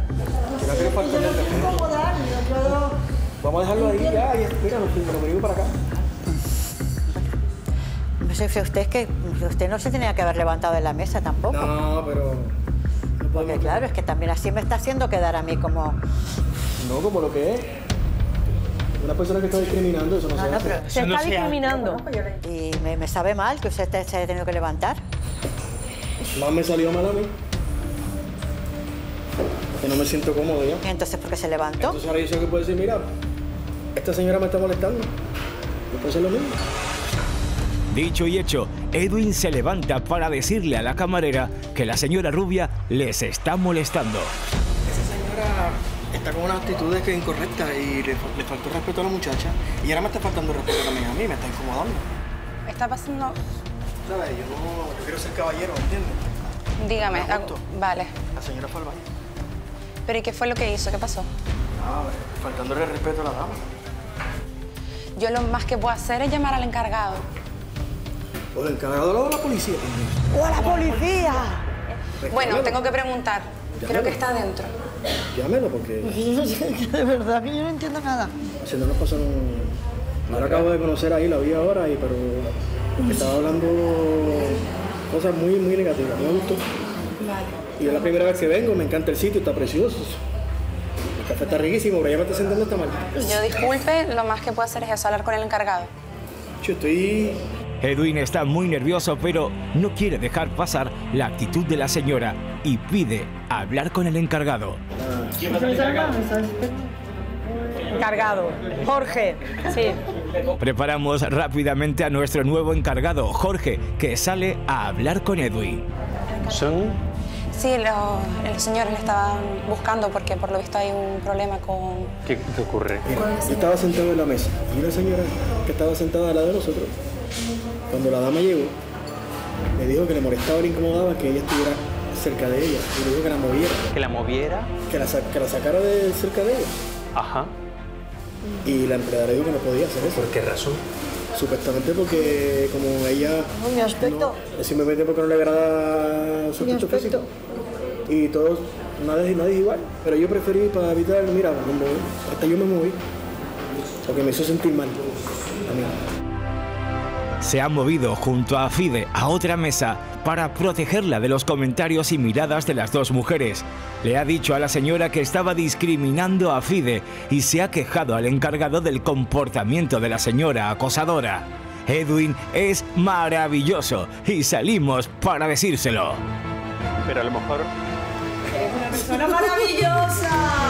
Vamos a dejarlo ahí ya, y mira, nos venimos para acá. No sé, usted es que usted no se tenía que haber levantado de la mesa tampoco. No, pero... No porque claro, es que también así me está haciendo quedar a mí como... No, como lo que es. Una persona que está discriminando, eso no, No, se no, hace. pero- Se está discriminando. Y me, me sabe mal que usted se haya tenido que levantar. Más me salió mal a mí. Que no me siento cómodo ya. ¿Y entonces por qué se levantó? Entonces ahora yo sé que puedo decir, mira, esta señora me está molestando. Yo puedo hacer lo mismo. Dicho y hecho, Edwin se levanta para decirle a la camarera que la señora rubia les está molestando. Esa señora está con unas actitudes que incorrectas y le, le faltó respeto a la muchacha. Y ahora me está faltando respeto también a mí, me está incomodando. Está pasando... ¿Sabes? Yo no yo quiero ser caballero, ¿entiendes? Dígame. No, justo. ah, vale. La señora fue al baño. ¿Pero y qué fue lo que hizo? ¿Qué pasó? Ah, faltándole respeto a la dama. Yo lo más que puedo hacer es llamar al encargado. O el encargado de la policía. ¡O a la policía! Bueno, tengo que preguntar. Creo que está adentro. Llámelo porque... De verdad que yo no entiendo nada. Si no nos pasó un... Ahora acabo de conocer ahí, la vi ahora, y, pero estaba hablando cosas muy, muy negativas. No me gustó. Vale. Y es la primera vez que vengo, me encanta el sitio, está precioso. El café está riquísimo, pero ya me está sentando esta mal. Yo disculpe, lo más que puedo hacer es eso, hablar con el encargado. Yo estoy... Edwin está muy nervioso, pero no quiere dejar pasar la actitud de la señora y pide hablar con el encargado. Encargado. Jorge. Sí. Preparamos rápidamente a nuestro nuevo encargado, Jorge, que sale a hablar con Edwin. ¿Son? Sí, lo- los señores le estaban buscando porque por lo visto hay un problema con... ¿Qué, qué ocurre? Mira, yo estaba sentado en la mesa y una señora que estaba sentada al lado de nosotros, cuando la dama llegó, me dijo que le molestaba y le incomodaba que ella estuviera cerca de ella. Y le dijo que la moviera. ¿Que la moviera? Que la, sa- que la sacara de cerca de ella. Ajá. Y la empleada le dijo que no podía hacer eso. ¿Por qué razón? Supuestamente porque como ella... No, mi aspecto. No, simplemente porque no le agrada su Mi aspecto aspecto. físico. Y todos, nadie, nadie es igual. Pero yo preferí para evitar, mira, como, hasta yo me moví. Porque me hizo sentir mal a mí. Se ha movido junto a Fide a otra mesa para protegerla de los comentarios y miradas de las dos mujeres. Le ha dicho a la señora que estaba discriminando a Fide y se ha quejado al encargado del comportamiento de la señora acosadora. Edwin es maravilloso y salimos para decírselo. Pero a lo mejor... ¡Es una persona maravillosa!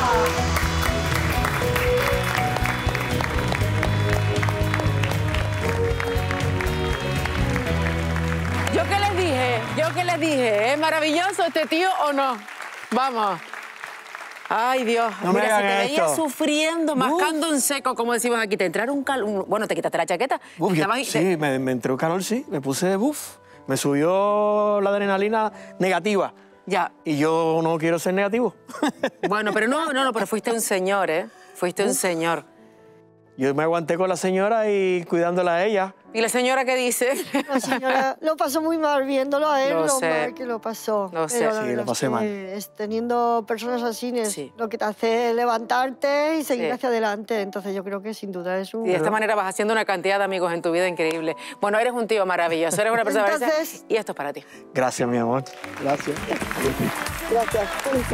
¿Yo qué les dije? ¿Yo qué les dije? ¿Es maravilloso este tío o no? Vamos. Ay, Dios. No me Mira, se te hagan veía esto. sufriendo, mascando en seco, como decimos aquí. Te entraron un calor... Bueno, te quitaste la chaqueta. Uf, yo- Estabas- sí, me, me entró calor, sí. Me puse buff. Me subió la adrenalina negativa. Ya. Y yo no quiero ser negativo. Bueno, pero no, no, no, pero fuiste un señor, ¿eh? Fuiste un señor. Yo me aguanté con la señora y cuidándola a ella. ¿Y la señora qué dice? La señora lo pasó muy mal viéndolo a él, Lo lo, sé. mal que lo pasó. Lo sé. Pero la Sí, lo verdad pasé es que mal. es- teniendo personas así es lo que te hace levantarte y seguir Sí. hacia adelante. Entonces yo creo que sin duda es un... Y de esta manera vas haciendo una cantidad de amigos en tu vida increíble. Bueno, eres un tío maravilloso, eres una persona maravillosa. Entonces- Y esto es para ti. Gracias, mi amor. Gracias. Gracias.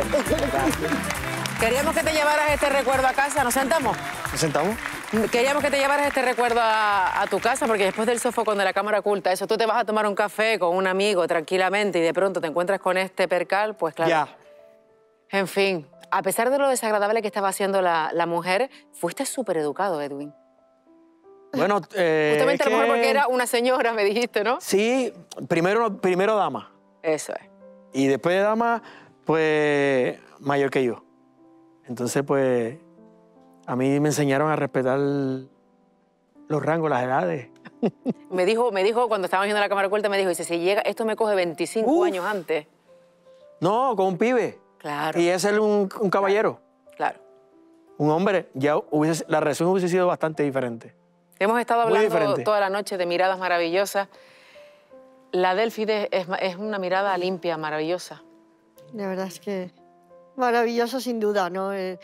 Queríamos que te llevaras este recuerdo a casa. ¿Nos sentamos? ¿Nos sentamos? Queríamos que te llevaras este recuerdo a, a tu casa, porque después del sofocón de la cámara oculta, eso, tú te vas a tomar un café con un amigo tranquilamente y de pronto te encuentras con este percal, pues claro. Ya. En fin, a pesar de lo desagradable que estaba haciendo la, la mujer, fuiste súper educado, Edwin. Bueno, eh, Justamente es a lo mejor que- porque era una señora, me dijiste, ¿no? Sí, primero, primero dama. Eso es. Y después de dama, pues mayor que yo. Entonces, pues, a mí me enseñaron a respetar los rangos, las edades. Me dijo, me dijo cuando estábamos viendo la cámara oculta, me dijo, dice, si llega, esto me coge veinticinco Uf. años antes. No, con un pibe. Claro. Y es él un, un caballero. Claro. Un hombre. Ya hubiese, la relación hubiese sido bastante diferente. Hemos estado Muy hablando diferente. toda la noche de miradas maravillosas. La del Fide es, es una mirada limpia, maravillosa. La verdad es que maravilloso sin duda, ¿no? Eh,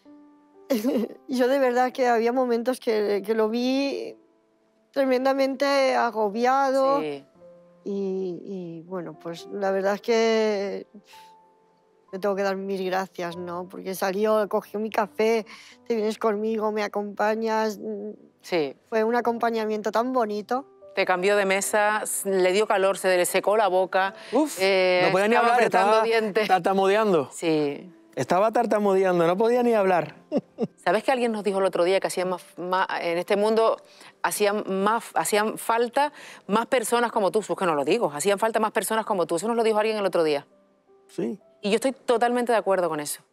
yo de verdad que había momentos que, que lo vi tremendamente agobiado Sí. y, y, bueno, pues la verdad es que le tengo que dar mis gracias, ¿no? Porque salió, cogió mi café, te vienes conmigo, me acompañas. Sí. Fue un acompañamiento tan bonito. Te cambió de mesa, le dio calor, se le secó la boca. Uf, eh, no podía ni estaba hablar, apretando estaba dientes. tartamudeando. Sí. Estaba tartamudeando, no podía ni hablar. ¿Sabes que alguien nos dijo el otro día que hacían más, más, en este mundo hacían, más, hacían falta más personas como tú? Es que no lo digo, hacían falta más personas como tú. Eso nos lo dijo alguien el otro día. Sí. Y yo estoy totalmente de acuerdo con eso.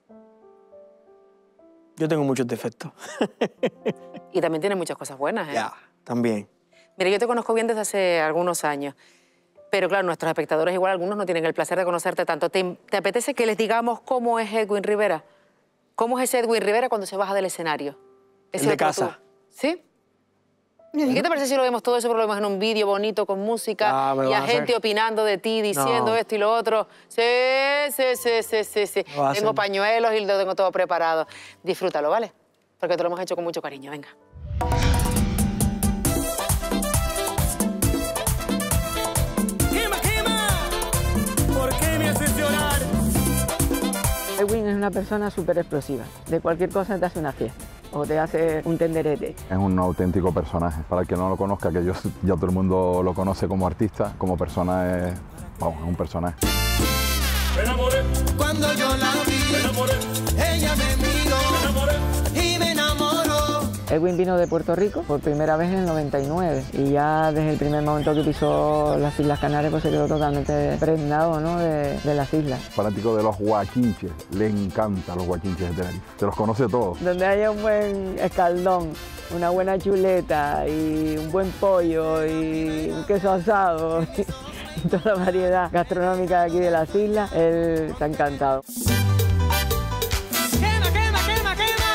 Yo tengo muchos defectos. Y también tiene muchas cosas buenas, ¿eh? Ya, también. Mira, yo te conozco bien desde hace algunos años. Pero claro, nuestros espectadores igual, algunos no tienen el placer de conocerte tanto. ¿Te, te apetece que les digamos cómo es Edwin Rivera? ¿Cómo es ese Edwin Rivera cuando se baja del escenario? El de casa. ¿Sí? ¿Y qué te parece si lo vemos todo eso, pero lo vemos en un vídeo bonito, con música, Ah, me lo y a van a gente hacer. opinando de ti, diciendo No. esto y lo otro? Sí, sí, sí, sí, sí, sí. Lo hacen. Tengo pañuelos y lo tengo todo preparado. Disfrútalo, ¿vale? Porque te lo hemos hecho con mucho cariño. Venga. Quema, quema, ¿por qué me haces llorar? Edwin es una persona súper explosiva. De cualquier cosa te hace una fiesta o te hace un tenderete. Es un auténtico personaje. Para el que no lo conozca, que yo, ya todo el mundo lo conoce como artista, como persona es, vamos, es un personaje. Me enamoré cuando yo la vi. Me enamoré, ella me miró. Me enamoré y me enamoró. Edwin vino de Puerto Rico por primera vez en el noventa y nueve y ya desde el primer momento que pisó las Islas Canarias pues se quedó totalmente prendado, ¿no? de, de las islas. Fanático de los guaquinches, le encantan los guaquinches de Tenerife. Se los conoce todos. Donde haya un buen escaldón, una buena chuleta y un buen pollo y un queso asado y toda la variedad gastronómica de aquí de las islas, él está encantado. Quema, quema, quema, quema.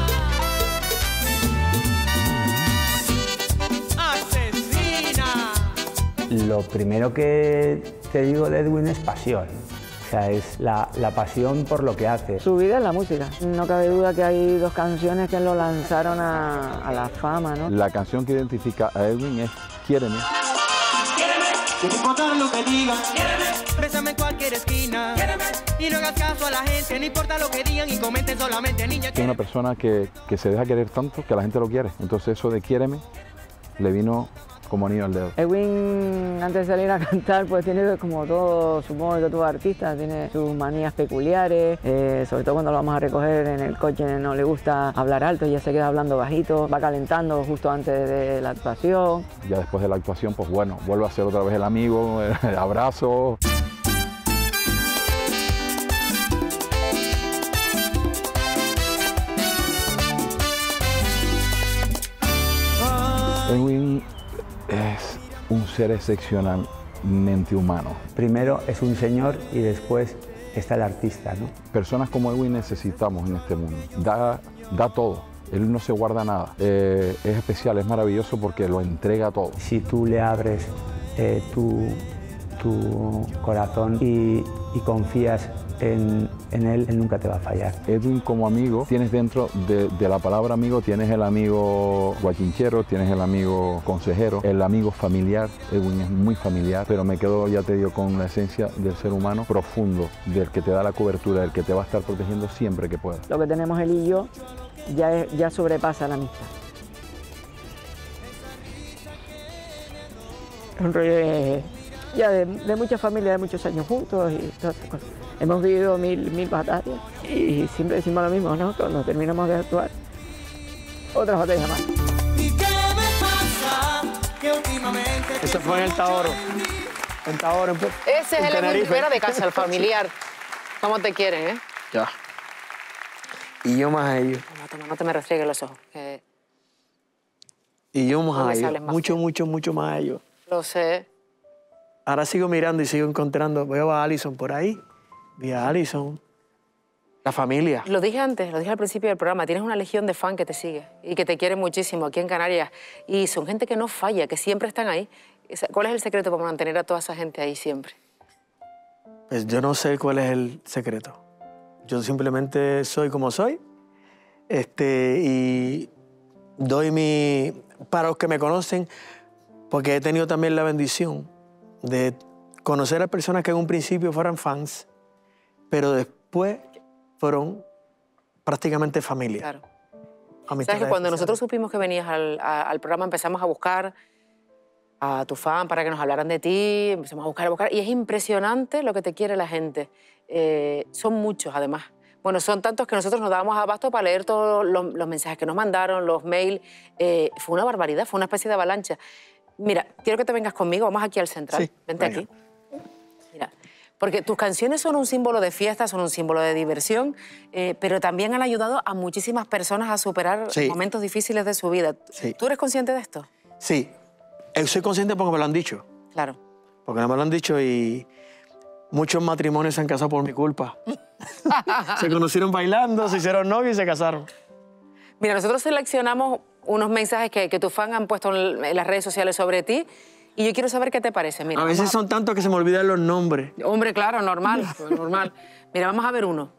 Asesina. Lo primero que te digo de Edwin es pasión. O sea, es la, la pasión por lo que hace. Su vida es la música. No cabe duda que hay dos canciones que lo lanzaron a, a la fama, ¿no? La canción que identifica a Edwin es Quiéreme. Quiéreme, sin importar lo que digan. Quiéreme, bésame en cualquier esquina. Quiéreme, y no hagas caso a la gente, no importa lo que digan y comenten solamente, niña. Es una persona que, que se deja querer tanto que la gente lo quiere. Entonces eso de Quiéreme le vino como anillo al dedo. Edwin, antes de salir a cantar, pues tiene como todo, supongo que todo artista, tiene sus manías peculiares, eh, sobre todo cuando lo vamos a recoger en el coche no le gusta hablar alto, ya se queda hablando bajito, va calentando justo antes de la actuación. Ya después de la actuación, pues bueno, vuelve a ser otra vez el amigo, el abrazo. Edwin es un ser excepcionalmente humano. Primero es un señor y después está el artista, ¿no? Personas como Edwin necesitamos en este mundo. Da, da todo. Él no se guarda nada. Eh, es especial, es maravilloso porque lo entrega todo. Si tú le abres eh, tu, tu corazón y, y confías en, en él, él nunca te va a fallar. Edwin como amigo, tienes dentro de, de la palabra amigo, tienes el amigo guachinchero, tienes el amigo consejero, el amigo familiar. Edwin es muy familiar, pero me quedo, ya te digo, con la esencia del ser humano profundo, del que te da la cobertura, del que te va a estar protegiendo siempre que pueda. Lo que tenemos él y yo ya, es, ya sobrepasa la amistad. Un rollo de, ya de, de mucha familia, de muchos años juntos y todas esas cosas. Hemos vivido mil, mil batallas y siempre decimos lo mismo, ¿no? Cuando terminamos de actuar, otras batallas más. ¿Y qué me pasa? Que últimamente Eso fue en el Taoro. En Taoro, en Pu- Ese es en el Edwin Tenerife. Rivera de casa, el familiar. ¿Cómo te quieren, eh? Ya. Y yo más a ellos. Toma, toma, no te me restriegues los ojos. que Y yo más No a me ellos. sales más Mucho, mucho, mucho más a ellos. Lo sé. Ahora sigo mirando y sigo encontrando. Veo a Alison por ahí. Vi a Alison. La familia. Lo dije antes, lo dije al principio del programa, tienes una legión de fan que te sigue y que te quiere muchísimo aquí en Canarias. Y son gente que no falla, que siempre están ahí. ¿Cuál es el secreto para mantener a toda esa gente ahí siempre? Pues yo no sé cuál es el secreto. Yo simplemente soy como soy. Este, y doy mi... Para los que me conocen, porque he tenido también la bendición de conocer a personas que en un principio fueran fans, pero de- después fueron prácticamente familia. Claro. Amistades ¿Sabes que cuando especiales. nosotros supimos que venías al, a- al programa empezamos a buscar a tu fan para que nos hablaran de ti, empezamos a buscar, a buscar, y es impresionante lo que te quiere la gente. Eh, son muchos, además. Bueno, son tantos que nosotros nos dábamos abasto para leer todos los, los mensajes que nos mandaron, los mails. Eh, fue una barbaridad, fue una especie de avalancha. Mira, quiero que te vengas conmigo, vamos aquí al central. Sí, Vente venga. aquí. Mira, porque tus canciones son un símbolo de fiesta, son un símbolo de diversión, eh, pero también han ayudado a muchísimas personas a superar Sí. momentos difíciles de su vida. Sí. ¿Tú eres consciente de esto? Sí, Eh, soy consciente porque me lo han dicho. Claro. Porque no me lo han dicho y muchos matrimonios se han casado por mi culpa. Se conocieron bailando, se hicieron novios y se casaron. Mira, nosotros seleccionamos unos mensajes que, que tus fans han puesto en, en las redes sociales sobre ti y yo quiero saber qué te parece. Mira, A veces vamos son tantos que se me olvidan los nombres. a- Hombre, claro, normal, pues, normal. Mira, vamos a ver uno.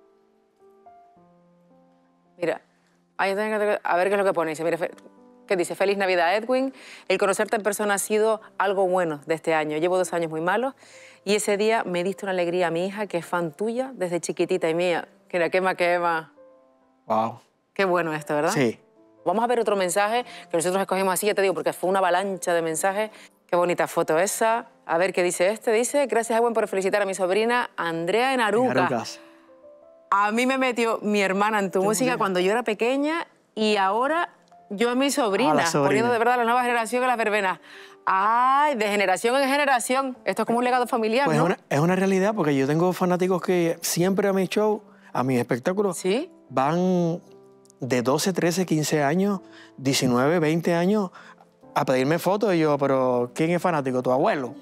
Mira, ahí tengo que- a ver qué es lo que pone. Dice, mira, fe- ¿qué dice? Feliz Navidad, Edwin. El conocerte en persona ha sido algo bueno de este año. Llevo dos años muy malos y ese día me diste una alegría a mi hija, que es fan tuya desde chiquitita y mía. Mira, quema, quema. Wow. Qué bueno esto, ¿verdad? Sí. Vamos a ver otro mensaje que nosotros escogimos así, ya te digo, porque fue una avalancha de mensajes. Qué bonita foto esa. A ver qué dice este. Dice, gracias, Edwin, por felicitar a mi sobrina Andrea en Aruca. Arucas. A mí me metió mi hermana en tu música cuando yo era pequeña y ahora yo a mi sobrina, A la sobrina. poniendo de verdad la nueva generación en las verbenas. Ay, de generación en generación. Esto es como un legado familiar, Pues ¿no? es, una, es una realidad porque yo tengo fanáticos que siempre a mis shows, a mis espectáculos, ¿Sí? van de doce, trece, quince años, diecinueve, veinte años a pedirme fotos y yo, pero ¿quién es fanático? ¿Tu abuelo?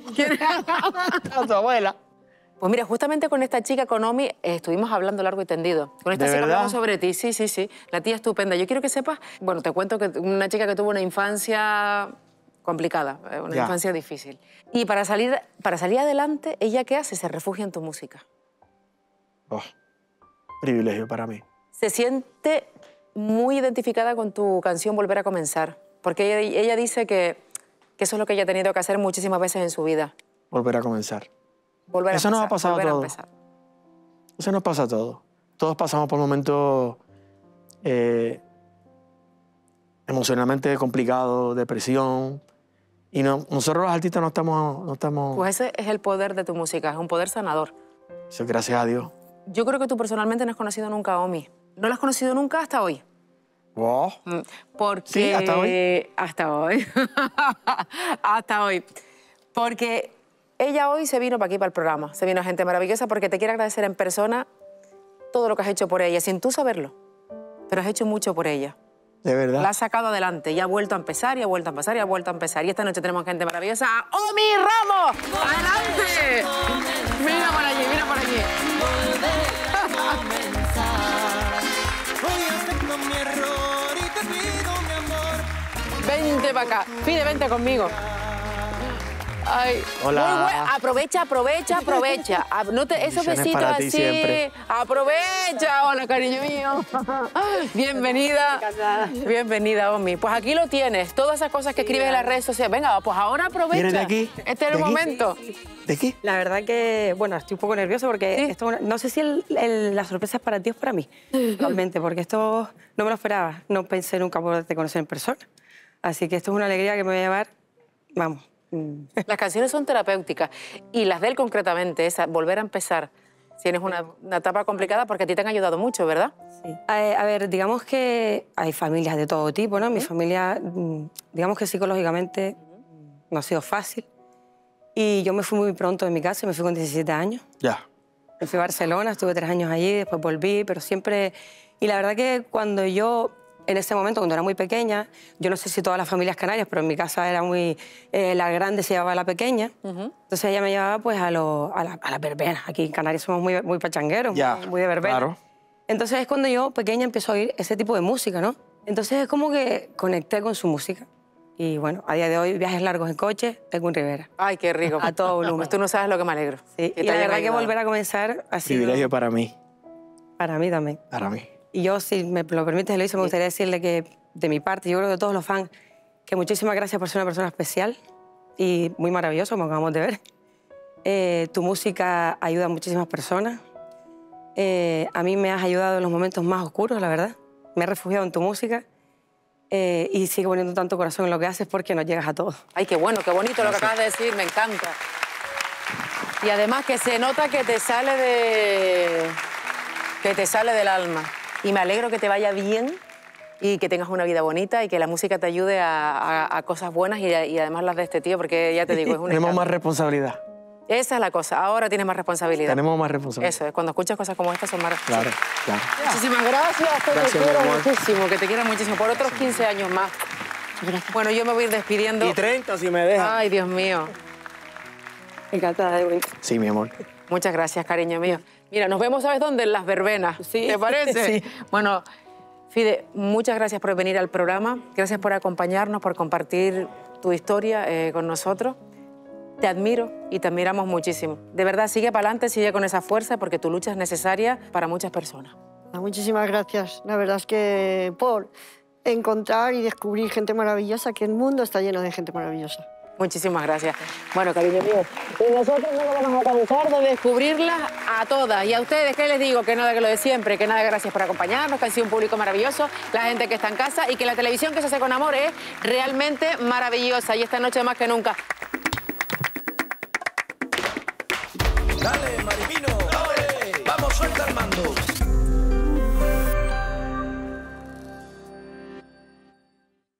¿Tu abuela? Pues mira, justamente con esta chica, con Omi, eh, estuvimos hablando largo y tendido. Con esta ¿De chica verdad? hablamos sobre ti, sí, sí, sí. La tía estupenda. Yo quiero que sepas, bueno, te cuento que una chica que tuvo una infancia complicada, eh, una Ya. infancia difícil. Y para salir, para salir adelante, ¿ella qué hace? Se refugia en tu música. Oh, privilegio para mí. Se siente muy identificada con tu canción Volver a Comenzar, porque ella, ella dice que, que eso es lo que ella ha tenido que hacer muchísimas veces en su vida. Volver a comenzar. Volver Eso a nos ha empezar, pasado a volver a todos. empezar. Eso nos pasa a todos. Todos pasamos por momentos eh, emocionalmente complicados, depresión. Y no, nosotros los artistas no estamos, no estamos... Pues ese es el poder de tu música, es un poder sanador. Eso, gracias a Dios. Yo creo que tú personalmente no has conocido nunca a Omi. No la has conocido nunca hasta hoy. Wow. Porque... Sí, hasta hoy. Hasta hoy. Hasta hoy. Porque ella hoy se vino para aquí, para el programa. Se vino gente maravillosa porque te quiere agradecer en persona todo lo que has hecho por ella, sin tú saberlo. Pero has hecho mucho por ella. De verdad. La has sacado adelante y ha vuelto a empezar, y ha vuelto a empezar, y ha vuelto a empezar. Y esta noche tenemos gente maravillosa. ¡A Omi Ramos! ¡Adelante! Mira por allí, mira por allí. Vente para acá. Fide, vente conmigo. Ay, Hola. muy buen- Aprovecha, aprovecha, aprovecha. A- No te, esos Bendiciones besitos para ti así. siempre. Aprovecha. Hola, cariño mío. Bienvenida. Bienvenida, Omi. Pues aquí lo tienes. Todas esas cosas que escribes en las redes sociales. Venga, pues ahora aprovecha. ¿Vienes de aquí? Este es el ¿De aquí? momento. ¿De qué? La verdad que, bueno, estoy un poco nerviosa porque esto, no sé si el- el- la sorpresa es para ti o es para mí, realmente, porque esto no me lo esperaba. No pensé nunca poderte conocer en persona. Así que esto es una alegría que me voy a llevar, vamos. mm. Las canciones son terapéuticas y las de él concretamente, esa, volver a empezar. Tienes una, una etapa complicada porque a ti te han ayudado mucho, ¿verdad? Sí. A, a ver, digamos que hay familias de todo tipo, ¿no? Mi familia, mm, digamos que psicológicamente no ha sido fácil. Y yo me fui muy pronto de mi casa, me fui con diecisiete años. Ya. Me fui a Barcelona, estuve tres años allí, después volví, pero siempre... Y la verdad que cuando yo, en ese momento, cuando era muy pequeña, yo no sé si todas las familias canarias, pero en mi casa era muy... eh, la grande se llevaba a la pequeña, entonces ella me llevaba pues a, lo, a, la, a las verbenas. Aquí en Canarias somos muy, muy pachangueros, Ya, muy, muy de verbena. claro. Entonces es cuando yo, pequeña, empiezo a oír ese tipo de música, ¿no? Entonces es como que conecté con su música. Y bueno, a día de hoy, viajes largos en coche, Edwin Rivera. Ay, qué rico. A todo volumen. Pues tú no sabes lo que me alegro. Sí, que y te la hayan verdad que ayudado. volver a comenzar ha sido... Privilegio para mí. Para mí también. Para mí. Y yo, si me lo permites, Eloisa, me gustaría decirle que, de mi parte, yo creo que de todos los fans, que muchísimas gracias por ser una persona especial y muy maravillosa, como acabamos de ver. Eh, tu música ayuda a muchísimas personas. Eh, a mí me has ayudado en los momentos más oscuros, la verdad. Me he refugiado en tu música eh, y sigo poniendo tanto corazón en lo que haces porque nos llegas a todos. Ay, qué bueno, qué bonito lo que acabas de decir, me encanta. Y además que se nota que te sale de... que te sale del alma. Y me alegro que te vaya bien y que tengas una vida bonita y que la música te ayude a, a, a cosas buenas y, a, y además las de este tío, porque ya te digo, es un Tenemos encanto. más responsabilidad. Esa es la cosa, ahora tienes más responsabilidad. Tenemos más responsabilidad. Eso es, cuando escuchas cosas como estas son más Claro, claro. Muchísimas gracias, que Gracias, te mi quiero amor. muchísimo, que te quiero muchísimo. Por otros quince años más. Bueno, yo me voy a ir despidiendo. Y treinta si me dejas. Ay, Dios mío. Encantada, Edwin. Sí, mi amor. Muchas gracias, cariño mío. Mira, nos vemos, ¿sabes dónde? En Las Verbenas. Sí. ¿Te parece? Sí. Bueno, Fide, muchas gracias por venir al programa. Gracias por acompañarnos, por compartir tu historia eh, con nosotros. Te admiro y te admiramos muchísimo. De verdad, sigue para adelante, sigue con esa fuerza, porque tu lucha es necesaria para muchas personas. Muchísimas gracias. La verdad es que por encontrar y descubrir gente maravillosa, que el mundo está lleno de gente maravillosa. Muchísimas gracias. Bueno, cariño mío, y nosotros no nos vamos a cansar de descubrirlas a todas. Y a ustedes, ¿qué les digo? Que nada que lo de siempre, que nada, gracias por acompañarnos, que ha sido un público maravilloso, la gente que está en casa y que la televisión que se hace con amor es realmente maravillosa. Y esta noche más que nunca,